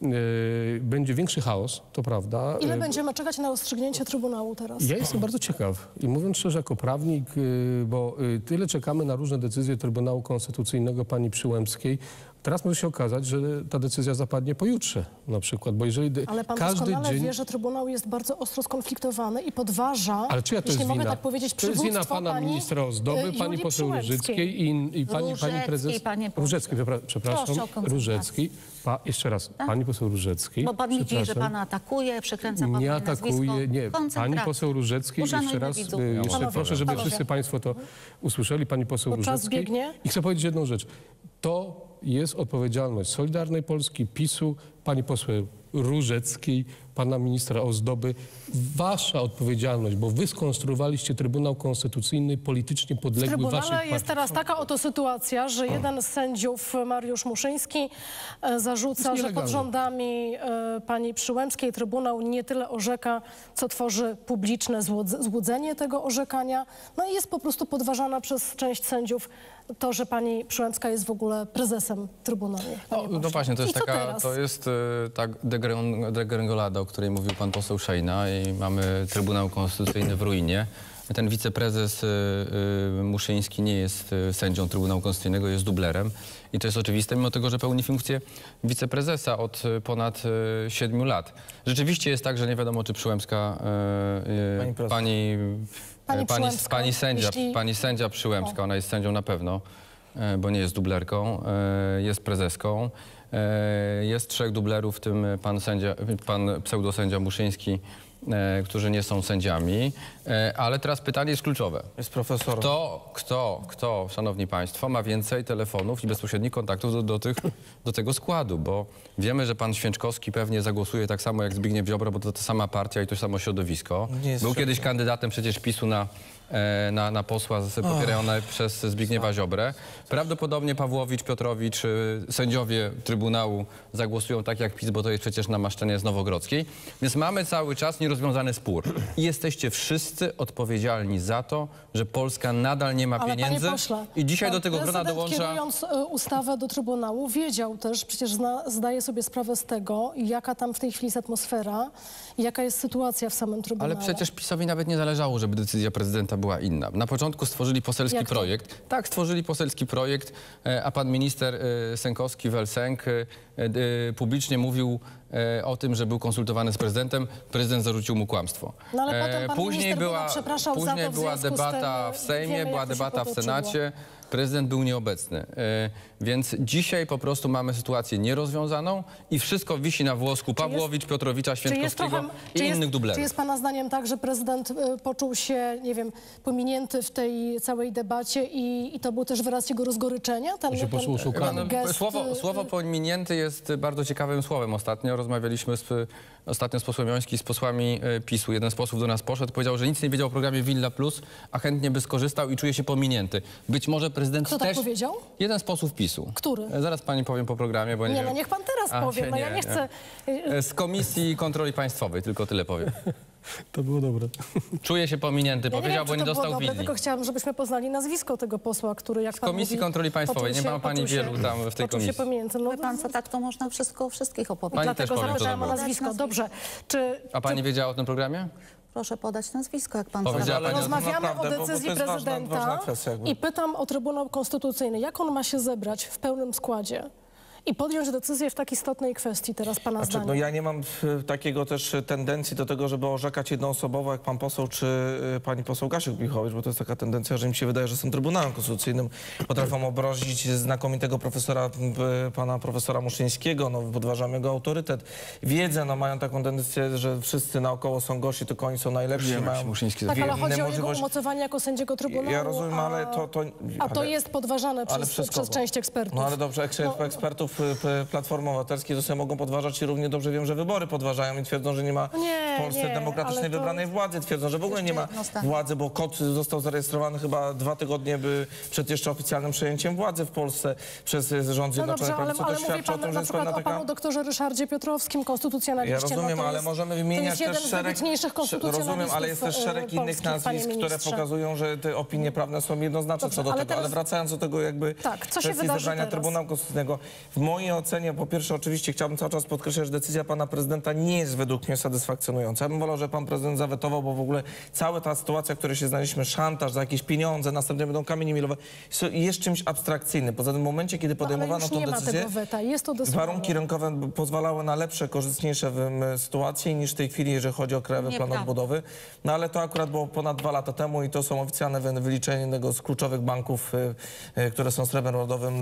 będzie większy chaos, to prawda. Ile będziemy czekać na rozstrzygnięcie Trybunału teraz? Ja jestem bardzo ciekaw i mówiąc szczerze jako prawnik, bo tyle czekamy na różne decyzje Trybunału Konstytucyjnego pani Przyłębskiej. Teraz może się okazać, że ta decyzja zapadnie pojutrze na przykład, bo jeżeli ale pan doskonale wie, że Trybunał jest bardzo ostro skonfliktowany i podważa, ale czyja to jeśli jest mogę wina? tak powiedzieć, to jest wina pana ministra Ozdoby, pani poseł Różyckiej i pani prezes Różeckiej, przepraszam, Różeckiej. Jeszcze raz, pani poseł Różeckiej. Bo pan widzi, że pana atakuje, przekręca pan nie atakuje, nie. Pani poseł Różeckiej, jeszcze raz, proszę, żeby wszyscy państwo to usłyszeli, pani poseł Różeckiej. I chcę powiedzieć jedną rzecz. To jest odpowiedzialność Solidarnej Polski, PiS-u, pani poseł Różeckiej, pana ministra Ozdoby. Wasza odpowiedzialność, bo wy skonstruowaliście Trybunał Konstytucyjny politycznie podległy waszej partii. W Trybunale jest teraz taka oto sytuacja, że jeden z sędziów, Mariusz Muszyński, zarzuca, że pod rządami pani Przyłębskiej Trybunał nie tyle orzeka, co tworzy publiczne złudzenie tego orzekania. No i jest po prostu podważana przez część sędziów to, że pani Przyłębska jest w ogóle prezesem Trybunału. No właśnie, to jest ta degrengolada, o której mówił pan poseł Szejna i mamy Trybunał Konstytucyjny w ruinie. Ten wiceprezes Muszyński nie jest sędzią Trybunału Konstytucyjnego, jest dublerem i to jest oczywiste, mimo tego, że pełni funkcję wiceprezesa od ponad 7 lat. Rzeczywiście jest tak, że nie wiadomo, czy Przyłębska, pani sędzia Przyłębska, ona jest sędzią na pewno, bo nie jest dublerką, jest prezeską. Jest 3 dublerów, w tym pan pseudosędzia Muszyński, którzy nie są sędziami. Ale teraz pytanie jest kluczowe. Jest profesor. Kto, szanowni państwo, ma więcej telefonów i bezpośrednich kontaktów do tego składu? Bo wiemy, że pan Święczkowski pewnie zagłosuje tak samo jak Zbigniew Ziobro, bo to ta sama partia i to samo środowisko. Był kiedyś kandydatem przecież PiS-u na posła popierany przez Zbigniewa Ziobrę. Prawdopodobnie Pawłowicz, Piotrowicz, sędziowie Trybunału zagłosują tak jak PiS, bo to jest przecież namaszczenie z Nowogrodzkiej. Więc mamy cały czas nierozwiązany spór. I jesteście wszyscy odpowiedzialni za to, że Polska nadal nie ma Ale pieniędzy. panie pośle, I dzisiaj do tego grona prezydent, dołącza... kierując ustawę do Trybunału, wiedział też, przecież zdaje sobie sprawę z tego, jaka tam w tej chwili jest atmosfera i jaka jest sytuacja w samym Trybunale. Ale przecież PiS-owi nawet nie zależało, żeby decyzja prezydenta była inna. Na początku stworzyli poselski projekt. Tak, stworzyli poselski projekt, a pan minister Sękowski-Welsenk publicznie mówił o tym, że był konsultowany z prezydentem. Prezydent zarzucił mu kłamstwo. No ale potem pan Później przepraszał za to, w była związku z debata tym, w Sejmie, wiemy, była jak to się debata w potoczyło. Senacie. Prezydent był nieobecny. Więc dzisiaj po prostu mamy sytuację nierozwiązaną i wszystko wisi na włosku Pawłowicz, Piotrowicza, Święczkowskiego i innych dublerów. Czy jest pana zdaniem tak, że prezydent poczuł się, nie wiem, pominięty w tej całej debacie i to był też wyraz jego rozgoryczenia? Ten gest... Słowo pominięty jest bardzo ciekawym słowem. Ostatnio rozmawialiśmy z posłem Jońskim, z posłami PiS-u. Jeden z posłów do nas poszedł, powiedział, że nic nie wiedział o programie Villa Plus, a chętnie by skorzystał i czuje się pominięty. Być może prezydent Kto tak powiedział? Jeden z posłów PiS-u. Który? Zaraz pani powiem po programie, bo nie wiem. No niech pan teraz powie, ja nie chcę... Z Komisji Kontroli Państwowej, tylko tyle powiem. To było dobre. Czuję się pominięty, Ja powiedział, bo nie dostał dobre, willi. tylko chciałam, żebyśmy poznali nazwisko tego posła, który, jak Z pan Komisji mówi, Kontroli Państwowej. Nie ma pani wielu tam w tej komisji. No, Pan co, tak to można wszystkich opowiedzieć. Pani też dlatego powiem, co zapytałam o to było. nazwisko. Dobrze. A pani wiedziała o tym programie? Proszę podać nazwisko, jak pan Powiedziała pani o tym. Rozmawiamy o naprawdę, bo to decyzji jest ważna prezydenta kwestia jakby. i pytam o Trybunał Konstytucyjny. Jak on ma się zebrać w pełnym składzie i podjąć decyzję w tak istotnej kwestii teraz pana zdaniem? No ja nie mam takiego też tendencji do tego, żeby orzekać jednoosobowo, jak pan poseł czy pani poseł Gasiuk-Pihowicz, bo to jest taka tendencja, że mi się wydaje, że z tym Trybunałem Konstytucyjnym potrafią obrazić znakomitego profesora, pana profesora Muszyńskiego, no podważam jego autorytet. Wiedzę, no mają taką tendencję, że wszyscy naokoło są gorsi, tylko oni są najlepsi. Tak, ale chodzi o jego umocowanie jako sędziego Trybunału. Ja rozumiem, ale to jest podważane przez część ekspertów. No ale dobrze, ekspertów Platformy Obywatelskiej to sobie mogą podważać i równie dobrze wiem, że wybory podważają i twierdzą, że nie ma w Polsce demokratycznie wybranej władzy. Twierdzą, że w ogóle nie ma władzy, bo KOT został zarejestrowany chyba 2 tygodnie przed jeszcze oficjalnym przejęciem władzy w Polsce przez rząd Zjednoczonej Prawicy. Ale To mówi świadczy o pan tym, że na jest przykład pewna o panu doktorze Ryszardzie Piotrowskim, konstytucjonaliście. Ja rozumiem, ale możemy wymieniać też szereg... Rozumiem, ale jest też szereg innych nazwisk, które pokazują, że te opinie prawne są jednoznaczne co do tego. Ale wracając do tego jakby kwestii zebrania Trybunału Konstytucyjnego. W mojej ocenie, po pierwsze, oczywiście chciałbym cały czas podkreślać, że decyzja pana prezydenta nie jest według mnie satysfakcjonująca. Ja bym wolał, że pan prezydent zawetował, bo w ogóle cała ta sytuacja, w której się znaleźliśmy, szantaż za jakieś pieniądze, następnie będą kamienie milowe, jest czymś abstrakcyjnym. Poza tym w momencie, kiedy podejmowano tą decyzję, warunki rynkowe pozwalały na lepsze, korzystniejsze sytuacje niż w tej chwili, jeżeli chodzi o Krajowy Plan Odbudowy. No ale to akurat było ponad 2 lata temu i to są oficjalne wyliczenia jednego z kluczowych banków, które są srebrem rodowym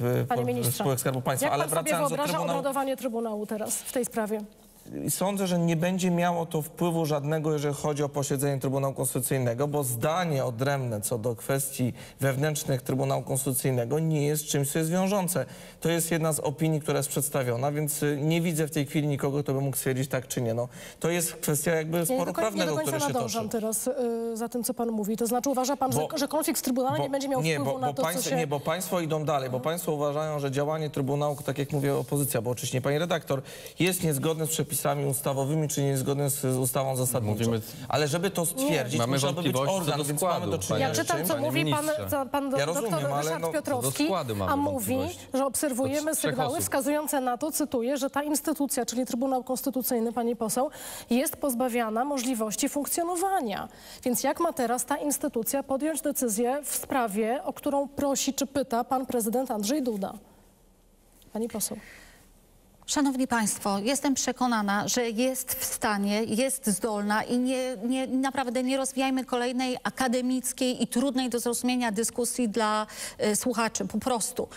spółek Skarbu Państwa. Jak pan sobie wyobraża obradowanie Trybunału teraz w tej sprawie? Sądzę, że nie będzie miało to wpływu żadnego, jeżeli chodzi o posiedzenie Trybunału Konstytucyjnego, bo zdanie odrębne co do kwestii wewnętrznych Trybunału Konstytucyjnego nie jest czymś, co jest wiążące. To jest jedna z opinii, która jest przedstawiona, więc nie widzę w tej chwili nikogo, kto by mógł stwierdzić tak czy nie. No, to jest kwestia jakby sporu prawnego, który się toczy. Teraz za tym, co pan mówi. To znaczy uważa pan, że konflikt z Trybunałem nie będzie miał wpływu na to, co się... Nie, bo państwo idą dalej, bo państwo uważają, że działanie Trybunału, tak jak mówię, opozycja, bo oczywiście nie pani redaktor, jest niezgodne z przepisami ustawowymi, czy niezgodne z ustawą zasadniczą. Ale żeby to stwierdzić, musiałby być organ, więc mamy do czynienia. Ja czytam, co mówi pan doktor Ryszard Piotrowski, a mówi, że obserwujemy sygnały wskazujące na to, cytuję, że ta instytucja, czyli Trybunał Konstytucyjny, pani poseł, jest pozbawiana możliwości funkcjonowania. Więc jak ma teraz ta instytucja podjąć decyzję w sprawie, o którą prosi czy pyta pan prezydent Andrzej Duda? Pani poseł. Szanowni Państwo, jestem przekonana, że jest w stanie, jest zdolna i naprawdę nie rozwijajmy kolejnej akademickiej i trudnej do zrozumienia dyskusji dla słuchaczy. Po prostu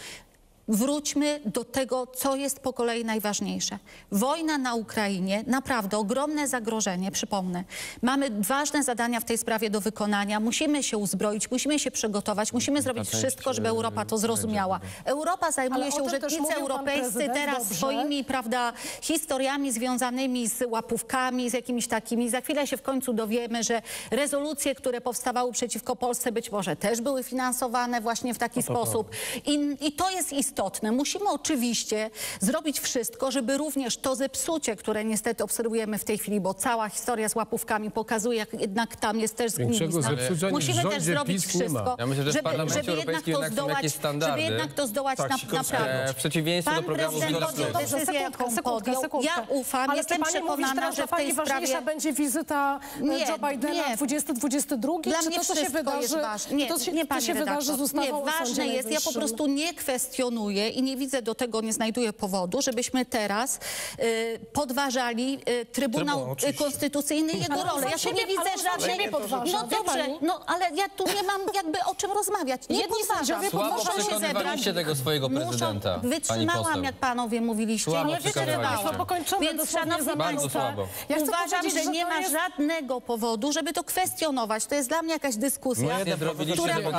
wróćmy do tego, co jest po kolei najważniejsze. Wojna na Ukrainie, naprawdę ogromne zagrożenie, przypomnę. Mamy ważne zadania w tej sprawie do wykonania. Musimy się uzbroić, musimy się przygotować, musimy zrobić wszystko, żeby Europa to zrozumiała. Europa zajmuje się, urzędnicy europejscy teraz swoimi, prawda, historiami związanymi z łapówkami, z jakimiś takimi. Za chwilę się w końcu dowiemy, że rezolucje, które powstawały przeciwko Polsce, być może też były finansowane właśnie w taki sposób. I to jest istotne. istotne. Musimy oczywiście zrobić wszystko, żeby również to zepsucie, które niestety obserwujemy w tej chwili, bo cała historia z łapówkami pokazuje, jak jednak tam jest też Większego zepsucia niż w musimy też rządzie zrobić PiS nie ma. wszystko, Ja myślę, że w żeby Parlamencie jednak Europejskim to jednak są zdołać, jakieś standardy. żeby jednak to zdołać naprawić. W przeciwieństwie do programu Pan prezydent podjął Wzrostu. decyzję, jaką podjął. Ja ufam, Ale jestem czy pani mówi, przekonana, że że w dla tej pani ważniejsza sprawie... będzie wizyta Joe Bidena nie. 2022? Dla czy mnie to, co się wszystko wydarzy, jest ważne. Nie, to, nie, to pani się wydarzy z redaktor. ustawą Nie, o Sądzie ważne jest, ja po Najwyższym? prostu nie kwestionuję i nie widzę do tego, nie znajduję powodu, żebyśmy teraz podważali Trybunał Konstytucyjny i jego Ale rolę. Ja tu nie widzę żadnej... No dobrze, no ale ja tu nie mam jakby o czym rozmawiać. Nie podważam. Słabo Muszą się zebrać. przekonywaliście tego swojego prezydenta, pani Wytrzymałam, poseł. jak panowie mówiliście. Słabo Nie przekonywaliście. wytrzymałam. Więc szanowni Bardzo państwo, słabo. Ja chcę uważam, powiedzieć, że że nie to ma jest- żadnego powodu, żeby to kwestionować. To jest dla mnie jakaś dyskusja, Nie zrobiliście tego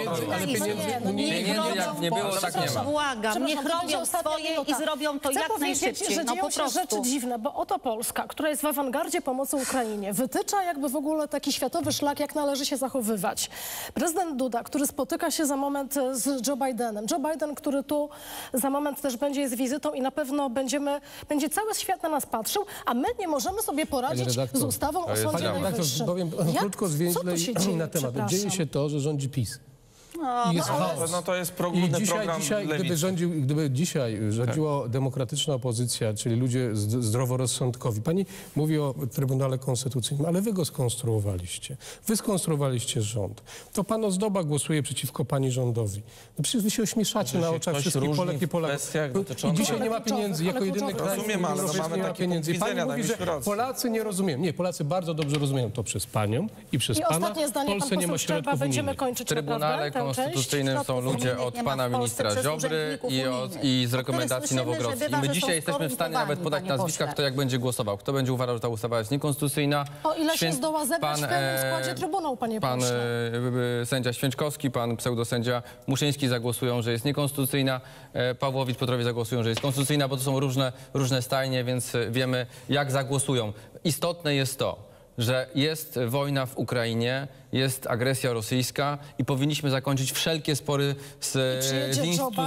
pieniędzy jak nie było, tak nie ma. Błagam, niech Przepraszam, to będzie robią ostatnia swoje minuta. i zrobią to Chcę jak powiedzieć, najszybciej. że No dzieją po się rzeczy prostu. dziwne, bo oto Polska, która jest w awangardzie pomocy Ukrainie, wytycza jakby w ogóle taki światowy szlak, jak należy się zachowywać. Prezydent Duda, który spotyka się za moment z Joe Bidenem. Joe Biden, który tu za moment też będzie z wizytą i na pewno będzie cały świat na nas patrzył, a my nie możemy sobie poradzić z ustawą o Sądzie Najwyższym. Powiem krótko, zwięźle na temat. Dzieje się to, że rządzi PiS. I jest chaos. No to jest progłówny program gdyby dzisiaj rządziła demokratyczna opozycja, czyli ludzie zdroworozsądkowi. Pani mówi o Trybunale Konstytucyjnym, ale wy go skonstruowaliście. Wy skonstruowaliście rząd. To pan Ozdoba głosuje przeciwko pani rządowi. No przecież wy się ośmieszacie na oczach wszystkich Polek i Polaków. I dzisiaj nie ma pieniędzy. Jako jedyny kraj nie ma pieniędzy. I pani mówi, że Polacy nie rozumieją. Nie, Polacy bardzo dobrze rozumieją to przez panią i przez pana. Ostatnie zdanie, W Polsce pan nie ma poseł Szczerba, środków będziemy unijnych. kończyć Trybunale Konstytucyjnym są ludzie od pana ministra Ziobry i z rekomendacji Nowogrodzkiej. I my dzisiaj jesteśmy w stanie nawet podać nazwiska, kto jak będzie głosował. Kto będzie uważał, że ta ustawa jest niekonstytucyjna. O ile się zdoła zebrać w pełnym składzie Trybunał, panie Pan pośle. sędzia Święczkowski, pan pseudosędzia Muszyński zagłosują, że jest niekonstytucyjna. Pawłowicz, Piotrowie zagłosują, że jest konstytucyjna, bo to są różne stajnie, więc wiemy, jak zagłosują. Istotne jest to, że jest wojna w Ukrainie, jest agresja rosyjska i powinniśmy zakończyć wszelkie spory z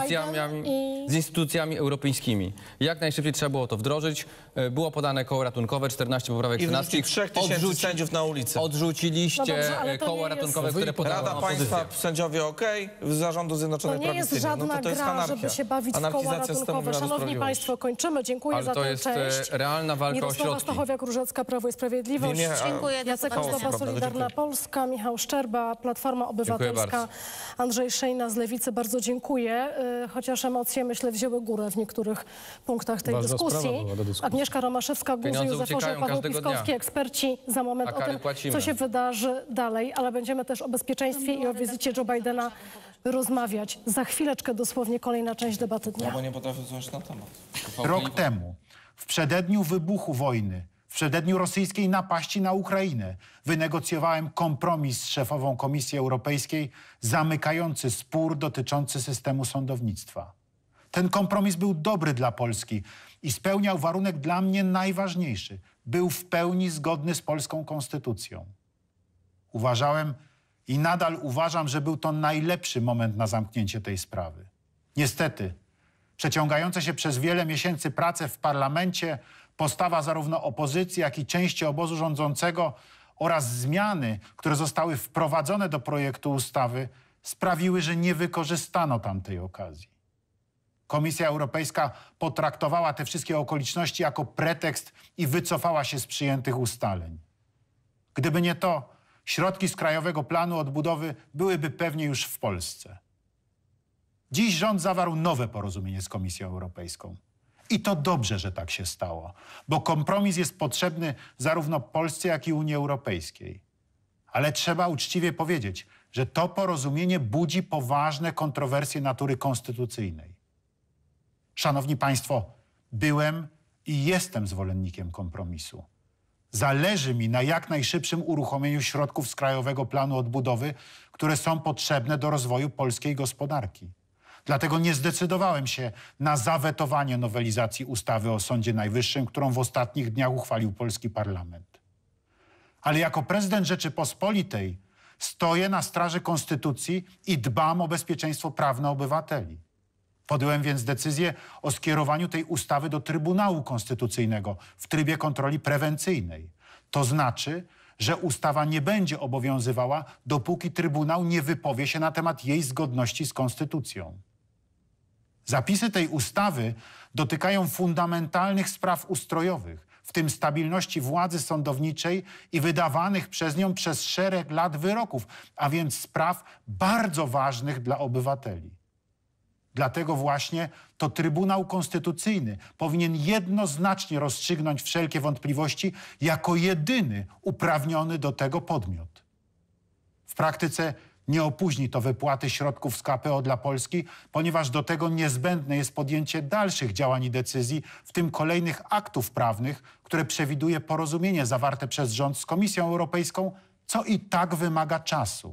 instytucjami europejskimi. Jak najszybciej trzeba było to wdrożyć. Było podane koło ratunkowe, 14 poprawek senackich. 3000 sędziów na ulicę. Odrzuciliście No dobrze, ale to koło nie jest- ratunkowe, które podała Rada opozycja. Państwa, sędziowie okej, z Zarządu Zjednoczonej To nie jest Prawicy. żadna to jest gra, anarchia. żeby się bawić w koła Anarchizacja systemu ratunkowe. wymiaru Szanowni sprawiedliwości. Państwo, kończymy. Dziękuję Ale za to tę jest część. realna walka o Mirosława środki. Stachowiak-Różecka, Prawo i Sprawiedliwość. Dziękuję. Jacek Ozdoba, Solidarna Polska, Michał Szczerba, Platforma Obywatelska, bardzo. Andrzej Szejna z Lewicy. Bardzo dziękuję. Chociaż emocje, myślę, wzięły górę w niektórych punktach tej Ważna dyskusji. sprawa była do dyskusji. Agnieszka Romaszewska, Guzy, Pieniądze Józef Orzeł, uciekają Paweł każdego dnia. Piskowski, eksperci za moment A o kary tym, płacimy. co się wydarzy dalej, ale będziemy też o bezpieczeństwie i o wizycie Joe Bidena rozmawiać. Za chwileczkę dosłownie kolejna część debaty dnia. Bo nie potrafię coś na temat. Rok temu, w przededniu wybuchu wojny, w przededniu rosyjskiej napaści na Ukrainę, wynegocjowałem kompromis z szefową Komisji Europejskiej zamykający spór dotyczący systemu sądownictwa. Ten kompromis był dobry dla Polski i spełniał warunek dla mnie najważniejszy. Był w pełni zgodny z polską konstytucją. Uważałem i nadal uważam, że był to najlepszy moment na zamknięcie tej sprawy. Niestety, przeciągające się przez wiele miesięcy prace w parlamencie, postawa zarówno opozycji, jak i części obozu rządzącego oraz zmiany, które zostały wprowadzone do projektu ustawy, sprawiły, że nie wykorzystano tamtej okazji. Komisja Europejska potraktowała te wszystkie okoliczności jako pretekst i wycofała się z przyjętych ustaleń. Gdyby nie to, środki z Krajowego Planu Odbudowy byłyby pewnie już w Polsce. Dziś rząd zawarł nowe porozumienie z Komisją Europejską. I to dobrze, że tak się stało, bo kompromis jest potrzebny zarówno Polsce, jak i Unii Europejskiej. Ale trzeba uczciwie powiedzieć, że to porozumienie budzi poważne kontrowersje natury konstytucyjnej. Szanowni Państwo, byłem i jestem zwolennikiem kompromisu. Zależy mi na jak najszybszym uruchomieniu środków z Krajowego Planu Odbudowy, które są potrzebne do rozwoju polskiej gospodarki. Dlatego nie zdecydowałem się na zawetowanie nowelizacji ustawy o Sądzie Najwyższym, którą w ostatnich dniach uchwalił polski parlament. Ale jako prezydent Rzeczypospolitej stoję na straży konstytucji i dbam o bezpieczeństwo prawne obywateli. Podjąłem więc decyzję o skierowaniu tej ustawy do Trybunału Konstytucyjnego w trybie kontroli prewencyjnej. To znaczy, że ustawa nie będzie obowiązywała, dopóki Trybunał nie wypowie się na temat jej zgodności z Konstytucją. Zapisy tej ustawy dotykają fundamentalnych spraw ustrojowych, w tym stabilności władzy sądowniczej i wydawanych przez nią przez szereg lat wyroków, a więc spraw bardzo ważnych dla obywateli. Dlatego właśnie to Trybunał Konstytucyjny powinien jednoznacznie rozstrzygnąć wszelkie wątpliwości jako jedyny uprawniony do tego podmiot. W praktyce nie opóźni to wypłaty środków z KPO dla Polski, ponieważ do tego niezbędne jest podjęcie dalszych działań i decyzji, w tym kolejnych aktów prawnych, które przewiduje porozumienie zawarte przez rząd z Komisją Europejską, co i tak wymaga czasu.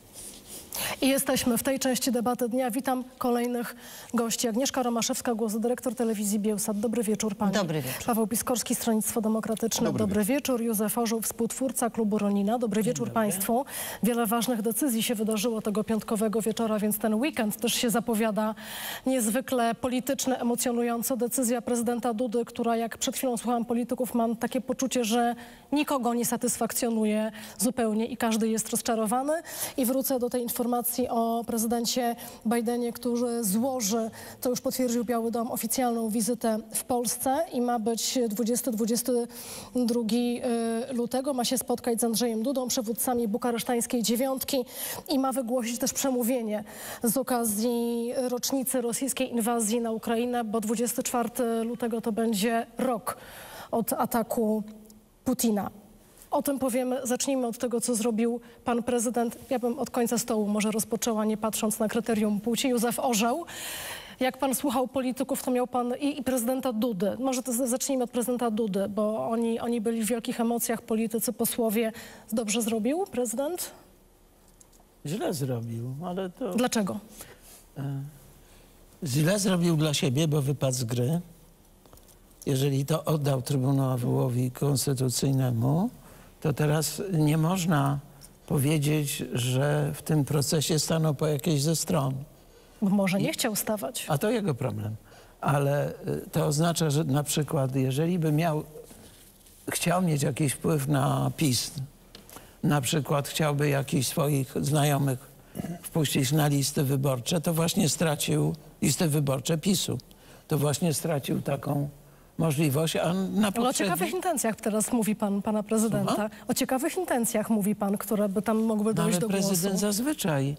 I jesteśmy w tej części debaty dnia. Witam kolejnych gości. Agnieszka Romaszewska, głos, dyrektor telewizji Biełsat. Dobry wieczór pani. Dobry wieczór. Paweł Piskorski, Stronnictwo Demokratyczne. Dobry wieczór. Józef Orzeł, współtwórca klubu Ronina. Dobry wieczór państwu. Wiele ważnych decyzji się wydarzyło tego piątkowego wieczora, więc ten weekend też się zapowiada niezwykle polityczny, emocjonująco. Decyzja prezydenta Dudy, która, jak przed chwilą słuchałam polityków, mam takie poczucie, że nikogo nie satysfakcjonuje zupełnie i każdy jest rozczarowany. I wrócę do tej informacji o prezydencie Bidenie, który złoży, to już potwierdził Biały Dom, oficjalną wizytę w Polsce i ma być 20-22 lutego. Ma się spotkać z Andrzejem Dudą, przywódcami bukaresztańskiej dziewiątki i ma wygłosić też przemówienie z okazji rocznicy rosyjskiej inwazji na Ukrainę, bo 24 lutego to będzie rok od ataku Putina. O tym powiemy. Zacznijmy od tego, co zrobił pan prezydent. Ja bym od końca stołu może rozpoczęła, nie patrząc na kryterium płci. Józef Orzeł. Jak pan słuchał polityków, to miał pan i prezydenta Dudy. Może to zacznijmy od prezydenta Dudy, bo oni byli w wielkich emocjach, politycy, posłowie. Dobrze zrobił prezydent? Źle zrobił, ale to... Dlaczego? Źle zrobił dla siebie, bo wypadł z gry. Jeżeli to oddał Trybunałowi Konstytucyjnemu, to teraz nie można powiedzieć, że w tym procesie stanął po jakiejś ze stron. Bo może nie chciał stawać. A to jego problem. Ale to oznacza, że na przykład, jeżeli by chciał mieć jakiś wpływ na PiS, na przykład chciałby jakichś swoich znajomych wpuścić na listy wyborcze, to właśnie stracił listy wyborcze PiS-u. To właśnie stracił taką możliwość, a na Ale o ciekawych intencjach teraz mówi pan, pana prezydenta. Słucham? O ciekawych intencjach mówi pan, które by tam mogły dojść do głosu. Prezydent zazwyczaj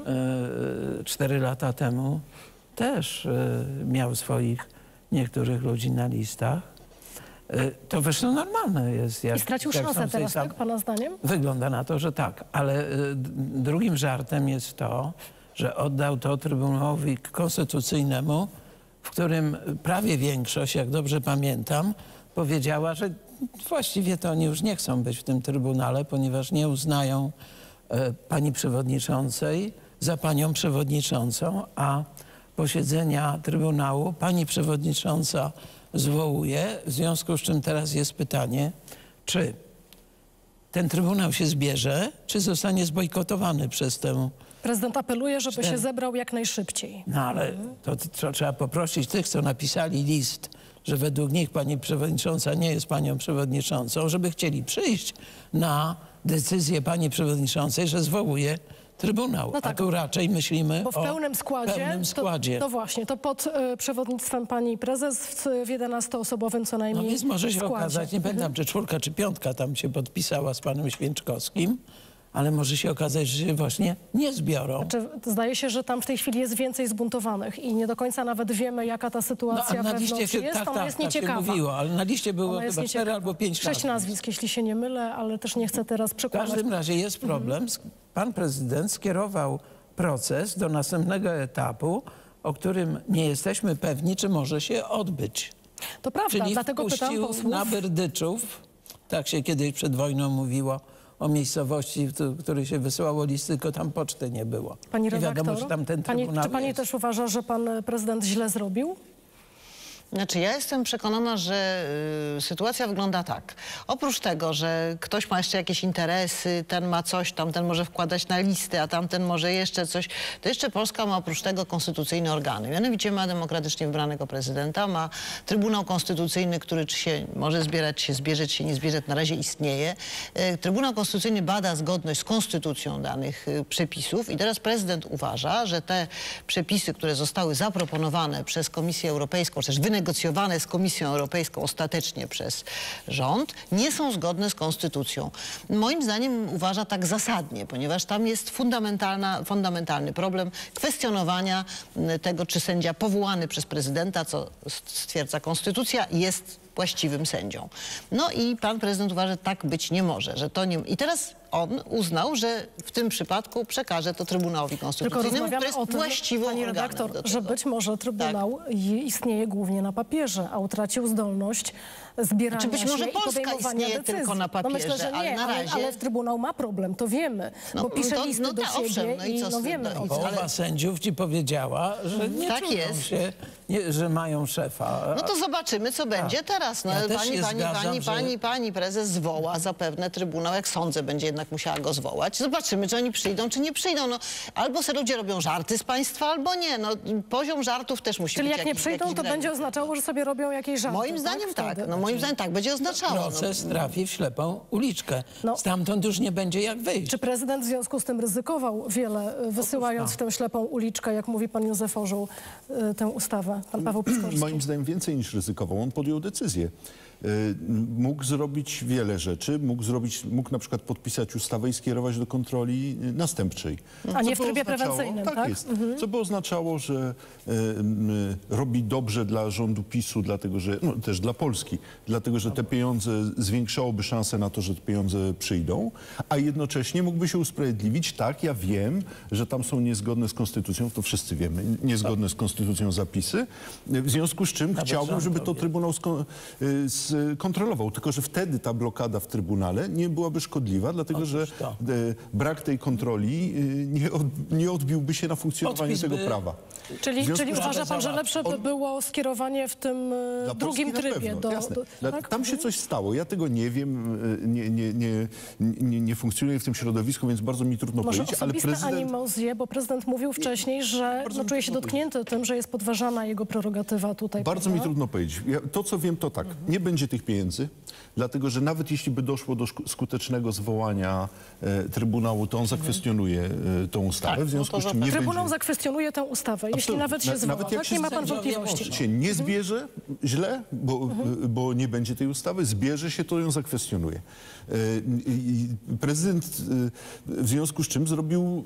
4 lata temu też miał swoich niektórych ludzi na listach. To zresztą normalne jest. I stracił szansę teraz, tak, pana zdaniem? Wygląda na to, że tak. Ale drugim żartem jest to, że oddał to Trybunałowi Konstytucyjnemu, w którym prawie większość, jak dobrze pamiętam, powiedziała, że właściwie to oni już nie chcą być w tym Trybunale, ponieważ nie uznają pani przewodniczącej za panią przewodniczącą, a posiedzenia Trybunału pani przewodnicząca zwołuje, w związku z czym teraz jest pytanie, czy ten Trybunał się zbierze, czy zostanie zbojkotowany przez tę... Prezydent apeluje, żeby się zebrał jak najszybciej. No ale to trzeba poprosić tych, co napisali list, że według nich pani przewodnicząca nie jest panią przewodniczącą, żeby chcieli przyjść na decyzję pani przewodniczącej, że zwołuje Trybunał. No tak, a tu raczej myślimy bo w pełnym składzie. To właśnie, to pod przewodnictwem pani prezes w 11-osobowym co najmniej No więc może się składzie. okazać, nie pamiętam, czy 4 czy 5 tam się podpisała z panem Święczkowskim, ale może się okazać, że się właśnie nie zbiorą. Znaczy, zdaje się, że tam w tej chwili jest więcej zbuntowanych i nie do końca nawet wiemy, jaka ta sytuacja wewnątrz jest. Ona jest nieciekawa. Tak się mówiło, ale na liście było chyba 4 albo 5 6 nazwisk, jeśli się nie mylę, ale też nie chcę teraz przekładać. W każdym razie jest problem. Pan prezydent skierował proces do następnego etapu, o którym nie jesteśmy pewni, czy może się odbyć. To prawda, czyli dlatego pytam posłów. na Berdyczów, tak się kiedyś przed wojną mówiło, o miejscowości, w której się wysyłało listy, tylko tam poczty nie było. Pani redaktor, wiadomo, czy tam ten trybunał czy pani też uważa, że pan prezydent źle zrobił? Znaczy, ja jestem przekonana, że sytuacja wygląda tak. Oprócz tego, że ktoś ma jeszcze jakieś interesy, ten ma coś, tamten może wkładać na listę, a tamten może jeszcze coś, to jeszcze Polska ma oprócz tego konstytucyjne organy. Mianowicie ma demokratycznie wybranego prezydenta, ma Trybunał Konstytucyjny, który czy się może zbierać, się zbierze, czy się nie zbierze, na razie istnieje. Trybunał Konstytucyjny bada zgodność z konstytucją danych przepisów i teraz prezydent uważa, że te przepisy, które zostały zaproponowane przez Komisję Europejską, czy też wynegocjowane z Komisją Europejską ostatecznie przez rząd, nie są zgodne z konstytucją. Moim zdaniem uważa tak zasadnie, ponieważ tam jest fundamentalny problem kwestionowania tego, czy sędzia powołany przez prezydenta, co stwierdza konstytucja, jest właściwym sędzią. No i pan prezydent uważa, że tak być nie może, że to nie... I teraz on uznał, że w tym przypadku przekaże to Trybunałowi Konstytucyjnemu, który jest właściwą pani organem redaktor, do tego. że być może Trybunał istnieje głównie na papierze, a utracił zdolność zbierania Czy być może się Polska i podejmowania istnieje decyzji. tylko na papierze, myślę, że nie, ale na razie... ale Trybunał ma problem, to wiemy, bo pisze listy do siebie owszem, i co wiemy. Połowa sędziów ci powiedziała, że nie tak czują jest. się, że mają szefa. No to zobaczymy, co będzie teraz. No, Ja też się zgadzam, pani prezes zwoła zapewne Trybunał, jak sądzę, będzie jednak musiała go zwołać. Zobaczymy, czy oni przyjdą, czy nie przyjdą. No, albo se ludzie robią żarty z państwa, albo nie. No, poziom żartów też musi Czyli być jak nie przyjdą, to będzie oznaczało, że sobie robią jakieś żarty. Moim zdaniem tak. No, moim zdaniem tak, będzie oznaczało. Proces trafi w ślepą uliczkę. Stamtąd już nie będzie jak wyjść. Czy prezydent w związku z tym ryzykował wiele, wysyłając w tę ślepą uliczkę, jak mówi pan Józef Orzeł, tę ustawę? Pan Paweł Piskorski. Moim zdaniem więcej niż ryzykował. On podjął decyzję. Mógł zrobić wiele rzeczy. Mógł na przykład podpisać ustawę i skierować do kontroli następczej. A nie w trybie prewencyjnym, tak? Tak jest. Co by oznaczało, że robi dobrze dla rządu PiS-u, dlatego że, no, też dla Polski, dlatego że te pieniądze zwiększałoby szanse na to, że te pieniądze przyjdą, a jednocześnie mógłby się usprawiedliwić, tak, ja wiem, że tam są niezgodne z konstytucją, to wszyscy wiemy, niezgodne z konstytucją zapisy, w związku z czym chciałbym, żeby to Trybunał skontrolował, tylko że wtedy ta blokada w Trybunale nie byłaby szkodliwa, dlatego że brak tej kontroli nie odbiłby się na funkcjonowaniu tego prawa. Czyli uważa pan, że lepsze by było skierowanie w tym drugim trybie? Tak? Tam się coś stało. Ja tego nie wiem, nie funkcjonuję w tym środowisku, więc bardzo mi trudno powiedzieć, ale prezydent... animozje, bo prezydent mówił wcześniej, że czuje się dotknięty tym, że jest podważana jego prerogatywa tutaj. Bardzo mi trudno powiedzieć. To, co wiem, to tak. Nie będzie tych pieniędzy, dlatego że nawet jeśli by doszło do skutecznego zwołania Trybunału, to on zakwestionuje tą ustawę. W związku z czym nie Trybunał zakwestionuje tę ustawę, jeśli nawet się zwoła. Nawet jak tak? Nie ma pan wątpliwości. się nie zbierze źle, bo nie będzie tej ustawy, zbierze się, to ją zakwestionuje. Prezydent w związku z czym zrobił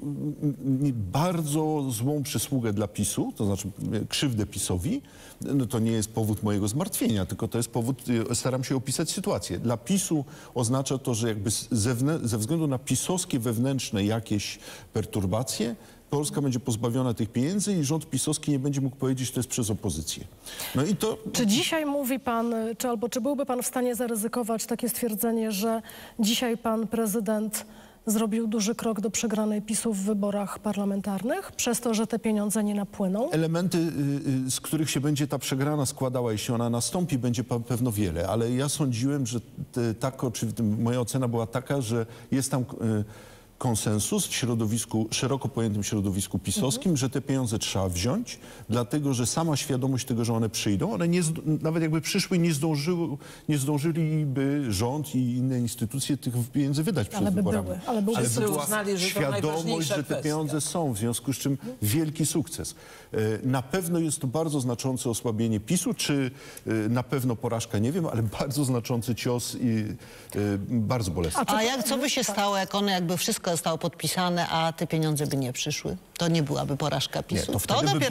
bardzo złą przysługę dla PiS-u, to znaczy krzywdę PiS-owi. No to nie jest powód mojego zmartwienia, tylko to jest powód, staram się opisać sytuację. Dla PiS-u oznacza to, że jakby ze względu na pisowskie wewnętrzne jakieś perturbacje, Polska będzie pozbawiona tych pieniędzy i rząd pisowski nie będzie mógł powiedzieć, że to jest przez opozycję. No i to... Czy dzisiaj mówi pan, czy byłby pan w stanie zaryzykować takie stwierdzenie, że dzisiaj pan prezydent zrobił duży krok do przegranej PiS-u w wyborach parlamentarnych przez to, że te pieniądze nie napłyną? Elementy, z których się będzie ta przegrana składała, jeśli ona nastąpi, będzie pewno wiele, ale ja sądziłem, że moja ocena była taka, że jest tam konsensus w środowisku, szeroko pojętym środowisku pisowskim, że te pieniądze trzeba wziąć, dlatego że sama świadomość tego, że one przyjdą, one nawet jakby przyszły, nie zdążyliby rząd i inne instytucje tych pieniędzy wydać przed wyborami. Ale była świadomość, że te pieniądze są, w związku z czym wielki sukces. Na pewno jest to bardzo znaczące osłabienie PiS-u, czy na pewno porażka, nie wiem, ale bardzo znaczący cios i bardzo bolesny. A co by się stało, jak one jakby wszystko zostało podpisane, a te pieniądze by nie przyszły? To nie byłaby porażka PiS-u. Nie, to wtedy by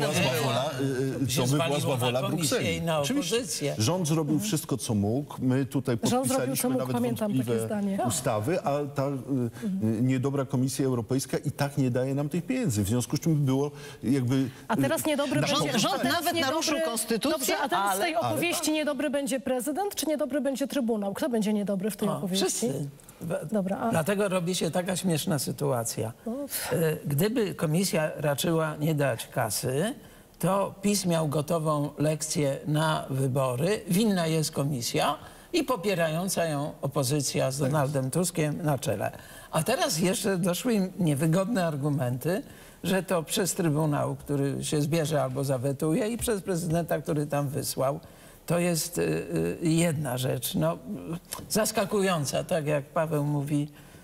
była zła wola Brukseli. Oczywiście. Rząd zrobił wszystko, co mógł. My tutaj podpisaliśmy nawet wątpliwe ustawy, a ta niedobra Komisja Europejska i tak nie daje nam tych pieniędzy. W związku z czym było jakby... A teraz niedobry będzie... Rząd nawet naruszył konstytucję, dobrze, a teraz z tej opowieści niedobry będzie prezydent, czy niedobry będzie Trybunał? Kto będzie niedobry w tej opowieści? Wszyscy. Dobra, Dlatego robi się taka śmieszna sytuacja. Gdyby komisja raczyła nie dać kasy, to PiS miał gotową lekcję na wybory, winna jest komisja i popierająca ją opozycja z Donaldem Tuskiem na czele. A teraz jeszcze doszły im niewygodne argumenty, że to przez Trybunał, który się zbierze albo zawetuje, i przez prezydenta, który tam wysłał. To jest jedna rzecz, no, zaskakująca, tak jak Paweł mówi.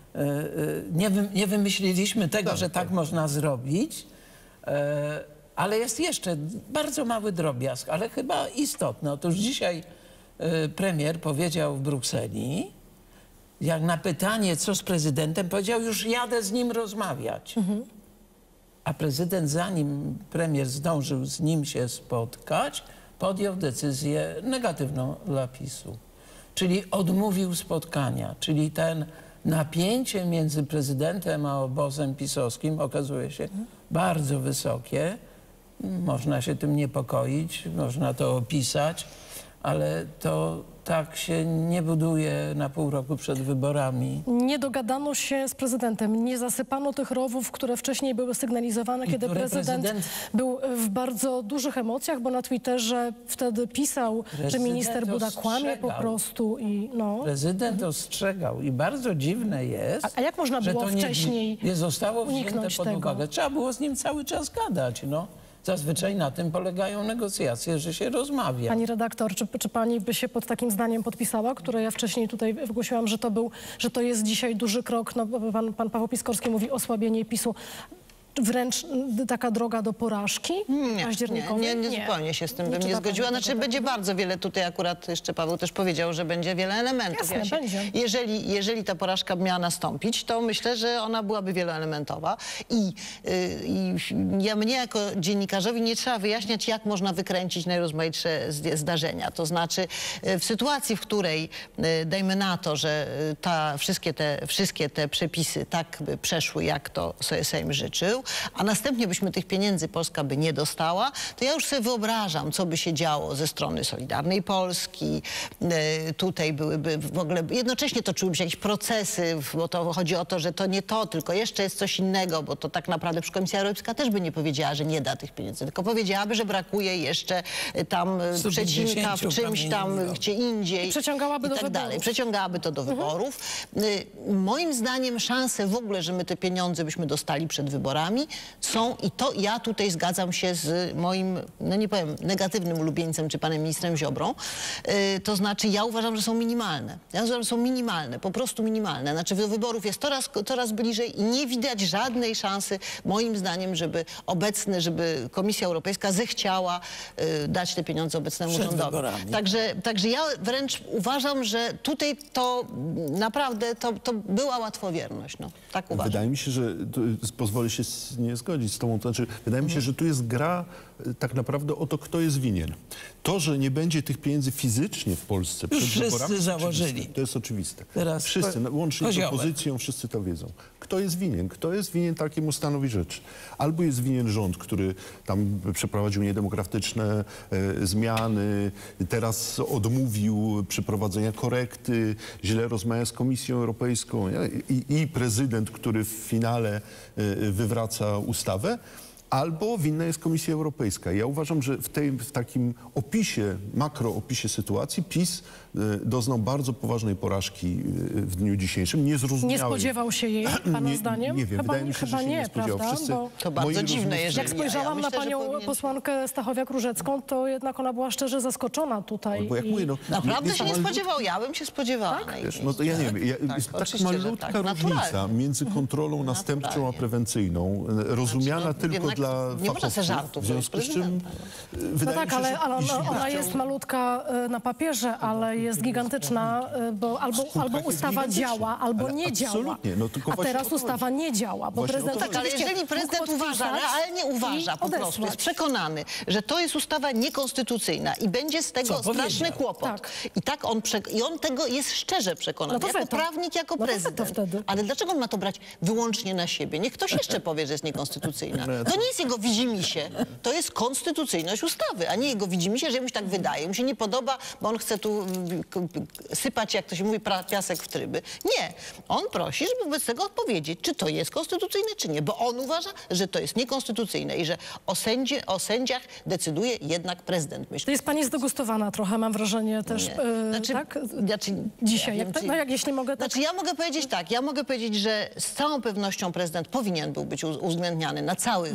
Nie wymyśliliśmy tego, że tak można zrobić, ale jest jeszcze bardzo mały drobiazg, ale chyba istotny. Otóż dzisiaj premier powiedział w Brukseli, jak na pytanie, co z prezydentem, powiedział, już jadę z nim rozmawiać. A prezydent, zanim premier zdążył z nim się spotkać, podjął decyzję negatywną dla PiS-u. Czyli odmówił spotkania, czyli ten napięcie między prezydentem a obozem pisowskim okazuje się bardzo wysokie. Można się tym niepokoić, można to opisać, ale to tak się nie buduje na pół roku przed wyborami. Nie dogadano się z prezydentem, nie zasypano tych rowów, które wcześniej były sygnalizowane, kiedy prezydent był w bardzo dużych emocjach, bo na Twitterze wtedy pisał, że minister Buda kłamie po prostu. Prezydent ostrzegał i bardzo dziwne jest, a jak można było że to wcześniej nie zostało wzięte uniknąć pod uwagę. Trzeba było z nim cały czas gadać, no. Zazwyczaj na tym polegają negocjacje, że się rozmawia. Pani redaktor, czy pani by się pod takim zdaniem podpisała, które ja wcześniej tutaj wygłosiłam, że to jest dzisiaj duży krok, no, pan Paweł Piskorski mówi osłabienie PiS-u, wręcz taka droga do porażki październikowej? Nie, zupełnie się z tym bym nie zgodziła. Znaczy będzie bardzo wiele, tutaj akurat jeszcze Paweł też powiedział, że będzie wiele elementów. Jasne, będzie. Jeżeli ta porażka miała nastąpić, to myślę, że ona byłaby wieloelementowa i mnie jako dziennikarzowi nie trzeba wyjaśniać, jak można wykręcić najrozmaitsze zdarzenia. To znaczy w sytuacji, w której dajmy na to, że wszystkie te przepisy tak by przeszły, jak to sobie Sejm życzył, a następnie byśmy tych pieniędzy Polska by nie dostała, to ja już sobie wyobrażam, co by się działo ze strony Solidarnej Polski. Tutaj byłyby w ogóle, jednocześnie toczyłyby się jakieś procesy, bo to chodzi o to, że to nie to, tylko jeszcze jest coś innego, bo to tak naprawdę Komisja Europejska też by nie powiedziała, że nie da tych pieniędzy, tylko powiedziałaby, że brakuje jeszcze tam przecinka w czymś tam, gdzie indziej. Przeciągałaby do wyborów. Przeciągałaby to do wyborów. Moim zdaniem szanse w ogóle, że my te pieniądze byśmy dostali przed wyborami, są i to ja tutaj zgadzam się z moim, no nie powiem, negatywnym ulubieńcem, czy panem ministrem Ziobrą. To znaczy ja uważam, że są minimalne. Ja uważam, że są minimalne, po prostu minimalne. Znaczy do wyborów jest coraz bliżej i nie widać żadnej szansy, moim zdaniem, żeby Komisja Europejska zechciała dać te pieniądze obecnemu rządowi. Także ja wręcz uważam, że tutaj to naprawdę to była łatwowierność. No, tak uważam. Wydaje mi się, że pozwolę się nie zgodzić z tobą. To znaczy, wydaje mi się, że tu jest gra tak naprawdę o to, kto jest winien. To, że nie będzie tych pieniędzy fizycznie w Polsce przed wyborami, wszyscy założyli. To jest oczywiste. Teraz wszyscy, łącznie z opozycją, wszyscy to wiedzą. Kto jest winien? Kto jest winien takiemu stanowi rzeczy? Albo jest winien rząd, który tam przeprowadził niedemokratyczne zmiany, teraz odmówił przeprowadzenia korekty, źle rozmawia z Komisją Europejską i prezydent, który w finale wywraca ustawę, albo winna jest Komisja Europejska. Ja uważam, że w takim opisie, makroopisie sytuacji PiS doznał bardzo poważnej porażki w dniu dzisiejszym. Nie spodziewał się jej, pana zdaniem? Nie wiem, wydaje mi się, że się nie spodziewał. Prawda? To bardzo dziwne, jak spojrzałam na panią posłankę Stachowiak-Różecką, to jednak ona była szczerze zaskoczona tutaj. Bo jak mówię, naprawdę się nie spodziewał? Ja bym się spodziewała. Tak? Wiesz, no to ja nie wiem. Jest tak malutka różnica między kontrolą następczą a prewencyjną, rozumiana tylko dla nie można sobie żartów. W związku z czym no tak, ale ona jest malutka na papierze, ale jest gigantyczna, bo albo ustawa działa, albo nie działa. No, a teraz ustawa nie działa, bo prezydent... Tak, ale jeżeli prezydent uważa, realnie uważa po prostu, jest przekonany, że to jest ustawa niekonstytucyjna i będzie z tego straszny kłopot. Tak. I on tego jest szczerze przekonany, jako prawnik, jako prezydent. Ale dlaczego on ma to brać wyłącznie na siebie? Niech ktoś jeszcze powie, że jest niekonstytucyjna. To nie jest jego widzimisię, to jest konstytucyjność ustawy, a nie jego widzimisię, że mu się tak wydaje. Mu się nie podoba, bo on chce tu sypać, jak to się mówi, piasek w tryby. Nie. On prosi, żeby wobec tego odpowiedzieć, czy to jest konstytucyjne, czy nie. Bo on uważa, że to jest niekonstytucyjne i że o sędziach decyduje jednak prezydent. Myślę. To jest pani zdegustowana trochę, mam wrażenie też, tak? Dzisiaj, jeśli mogę... Tak... ja mogę powiedzieć tak, ja mogę powiedzieć, że z całą pewnością prezydent powinien był być uwzględniany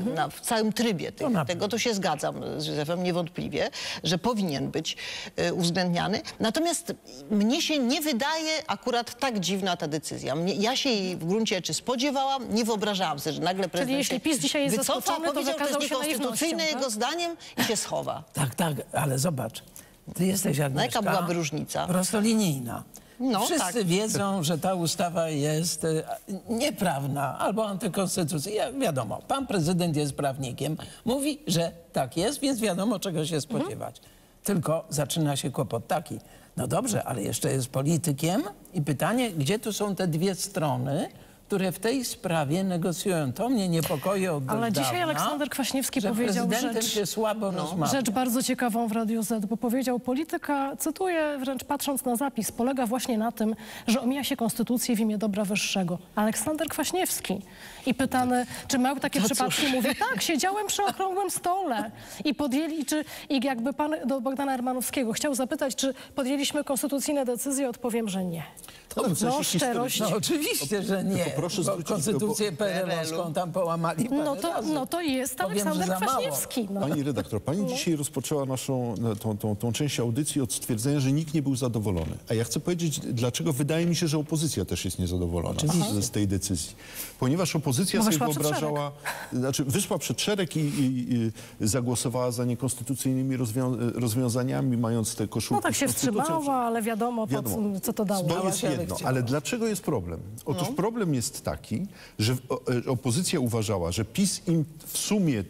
w całym trybie tego, to się zgadzam z Józefem niewątpliwie, że powinien być uwzględniany. Natomiast mnie się nie wydaje akurat tak dziwna ta decyzja. Ja się jej w gruncie rzeczy spodziewałam, nie wyobrażałam sobie, że nagle prezydent jeśli PiS dzisiaj jest zaskoczony, to powiedział, że to jest niekonstytucyjne tak? jego zdaniem i się schowa. Tak, ale zobacz, ty jesteś, Agnieszka, jaka byłaby różnica? Prostolinijna. Wszyscy wiedzą, że ta ustawa jest nieprawna albo antykonstytucyjna. Wiadomo, pan prezydent jest prawnikiem, mówi, że tak jest, więc wiadomo, czego się spodziewać. Tylko zaczyna się kłopot taki. No dobrze, ale jeszcze jest politykiem i pytanie, gdzie tu są te dwie strony, które w tej sprawie negocjują. To mnie niepokoi od Ale dzisiaj dawna, Aleksander Kwaśniewski że powiedział się słabo rozmawia. rzecz bardzo ciekawą w Radiu Z, bo powiedział, polityka, cytuję wręcz patrząc na zapis, polega właśnie na tym, że omija się konstytucję w imię dobra wyższego. Aleksander Kwaśniewski. I pytany, czy miał takie przypadki, mówi, tak, siedziałem przy okrągłym stole i podjęli, i jakby pan do Bogdana Hermanowskiego chciał zapytać, czy podjęliśmy konstytucyjne decyzje, odpowiem, że nie. No, szczerość. No oczywiście, że nie. Proszę bo konstytucję PRL-owską tam połamali no to jest Aleksander Kwaśniewski. No. Pani redaktor, pani dzisiaj rozpoczęła naszą tą część audycji od stwierdzenia, że nikt nie był zadowolony. A ja chcę powiedzieć, dlaczego wydaje mi się, że opozycja też jest niezadowolona z tej decyzji. Ponieważ opozycja sobie wyobrażała, wyszła przed szereg i zagłosowała za niekonstytucyjnymi rozwiązaniami, mając te koszulki. No tak się wstrzymała, ale wiadomo co to dało. To jest jedno, ale dlaczego jest problem? Otóż problem jest taki, że opozycja uważała, że PiS im w sumie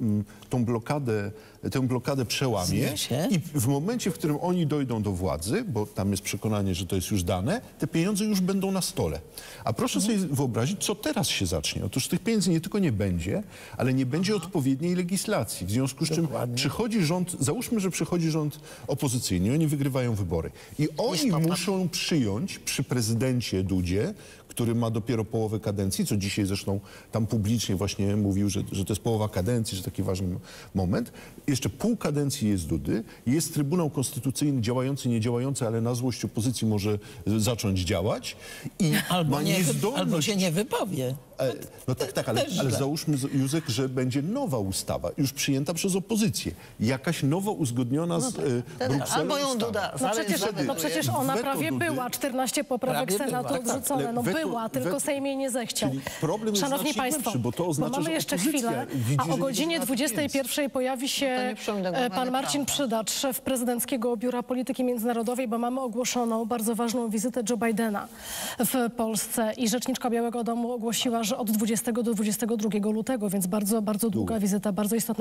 tę blokadę przełamie i w momencie, w którym oni dojdą do władzy, bo tam jest przekonanie, że to jest już dane, te pieniądze już będą na stole. A proszę sobie wyobrazić, co teraz się zacznie. Otóż tych pieniędzy nie tylko nie będzie, ale nie będzie odpowiedniej legislacji. W związku z czym przychodzi rząd, załóżmy, że przychodzi rząd opozycyjny, oni wygrywają wybory i oni muszą przyjąć przy prezydencie Dudzie, który ma dopiero połowę kadencji, co dzisiaj zresztą tam publicznie właśnie mówił, że to jest połowa kadencji, że taki ważny moment. Jeszcze pół kadencji jest Dudy, jest Trybunał Konstytucyjny działający, nie działający, ale na złość opozycji może zacząć działać i albo się nie wypowie. No tak, ale załóżmy, Józek, że będzie nowa ustawa, już przyjęta przez opozycję. Jakaś nowa, uzgodniona z Brukselą albo ją Duda. No przecież ona prawie była. 14 poprawek Senatu odrzucone. No była, tylko Sejm jej nie zechciał. Szanowni Państwo, bo to oznacza, mamy jeszcze chwilę, a o godzinie 21 pojawi się pan Marcin Przydacz, szef prezydenckiego Biura Polityki Międzynarodowej, bo mamy ogłoszoną bardzo ważną wizytę Joe Bidena w Polsce i rzeczniczka Białego Domu ogłosiła, że od 20 do 22 lutego, więc bardzo, bardzo długa wizyta, bardzo istotna.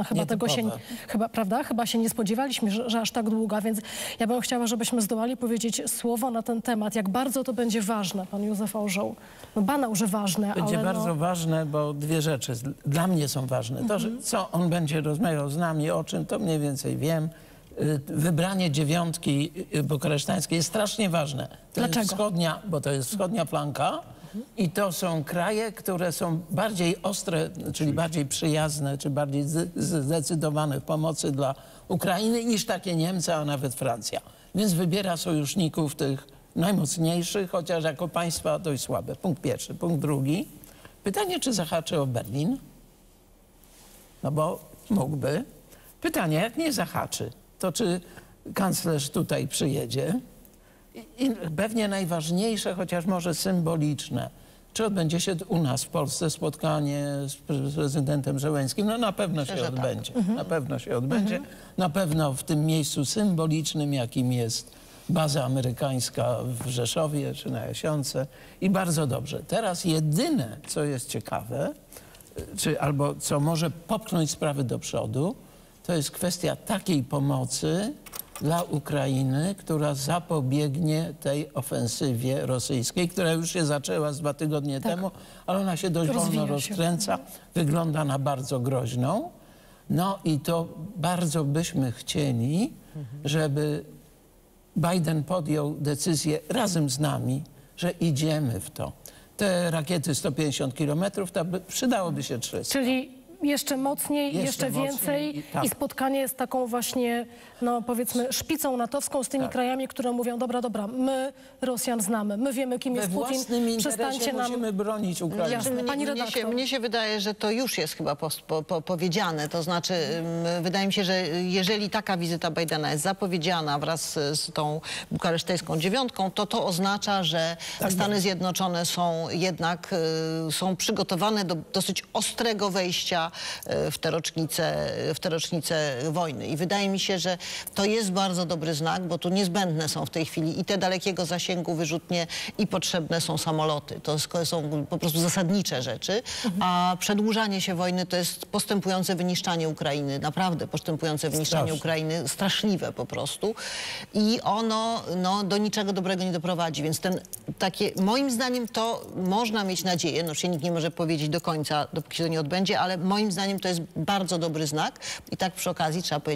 Chyba się nie spodziewaliśmy, że aż tak długa, więc ja bym chciała, żebyśmy zdołali powiedzieć słowo na ten temat, jak bardzo to będzie ważne, pan Józef Orzeł. No banał, że ważne, będzie bardzo ważne, bo dwie rzeczy dla mnie są ważne. To, że co on będzie rozmawiał z nami, o czym, to mniej więcej wiem. Wybranie dziewiątki bukaresztańskiej jest strasznie ważne. Dlaczego? Bo to jest wschodnia flanka i to są kraje, które są bardziej ostre, czyli bardziej przyjazne, czy bardziej zdecydowane w pomocy dla Ukrainy niż takie Niemcy, a nawet Francja. Więc wybiera sojuszników tych najmocniejszych, chociaż jako państwa dość słabe. Punkt pierwszy. Punkt drugi. Pytanie, czy zahaczy o Berlin? No bo mógłby. Pytanie, jak nie zahaczy, to czy kanclerz tutaj przyjedzie? I pewnie najważniejsze, chociaż może symboliczne, czy odbędzie się u nas w Polsce spotkanie z prezydentem Zełenskim? No na pewno się odbędzie. Na pewno się odbędzie. Na pewno w tym miejscu symbolicznym, jakim jest baza amerykańska w Rzeszowie czy na Jasionce. I bardzo dobrze. Teraz jedyne, co jest ciekawe, albo co może popchnąć sprawy do przodu, to jest kwestia takiej pomocy, dla Ukrainy, która zapobiegnie tej ofensywie rosyjskiej, która już się zaczęła z 2 tygodnie temu, ale ona się dość wolno rozkręca, wygląda na bardzo groźną. No i to bardzo byśmy chcieli, żeby Biden podjął decyzję razem z nami, że idziemy w to. Te rakiety 150 kilometrów, przydałoby się 300. Czyli jeszcze mocniej, jeszcze więcej i spotkanie jest taką właśnie, no powiedzmy, szpicą natowską z tymi krajami, które mówią, dobra, my Rosjan znamy, my wiemy, kim jest Putin, przestańcie nam... musimy bronić Ukrainy. Jasne. Pani redaktor. Mnie się wydaje, że to już jest chyba powiedziane, to znaczy wydaje mi się, że jeżeli taka wizyta Bidena jest zapowiedziana wraz z tą bukareszteńską dziewiątką, to oznacza, że Stany Zjednoczone są jednak przygotowane do dosyć ostrego wejścia w tę rocznicę wojny. I wydaje mi się, że to jest bardzo dobry znak, bo tu niezbędne są w tej chwili i te dalekiego zasięgu wyrzutnie i potrzebne są samoloty. To są po prostu zasadnicze rzeczy, a przedłużanie się wojny to jest postępujące wyniszczanie Ukrainy, naprawdę postępujące wyniszczanie Ukrainy, straszliwe po prostu i ono do niczego dobrego nie doprowadzi, więc moim zdaniem to można mieć nadzieję, no się nikt nie może powiedzieć do końca, dopóki się to nie odbędzie, ale moim zdaniem to jest bardzo dobry znak i tak przy okazji trzeba powiedzieć,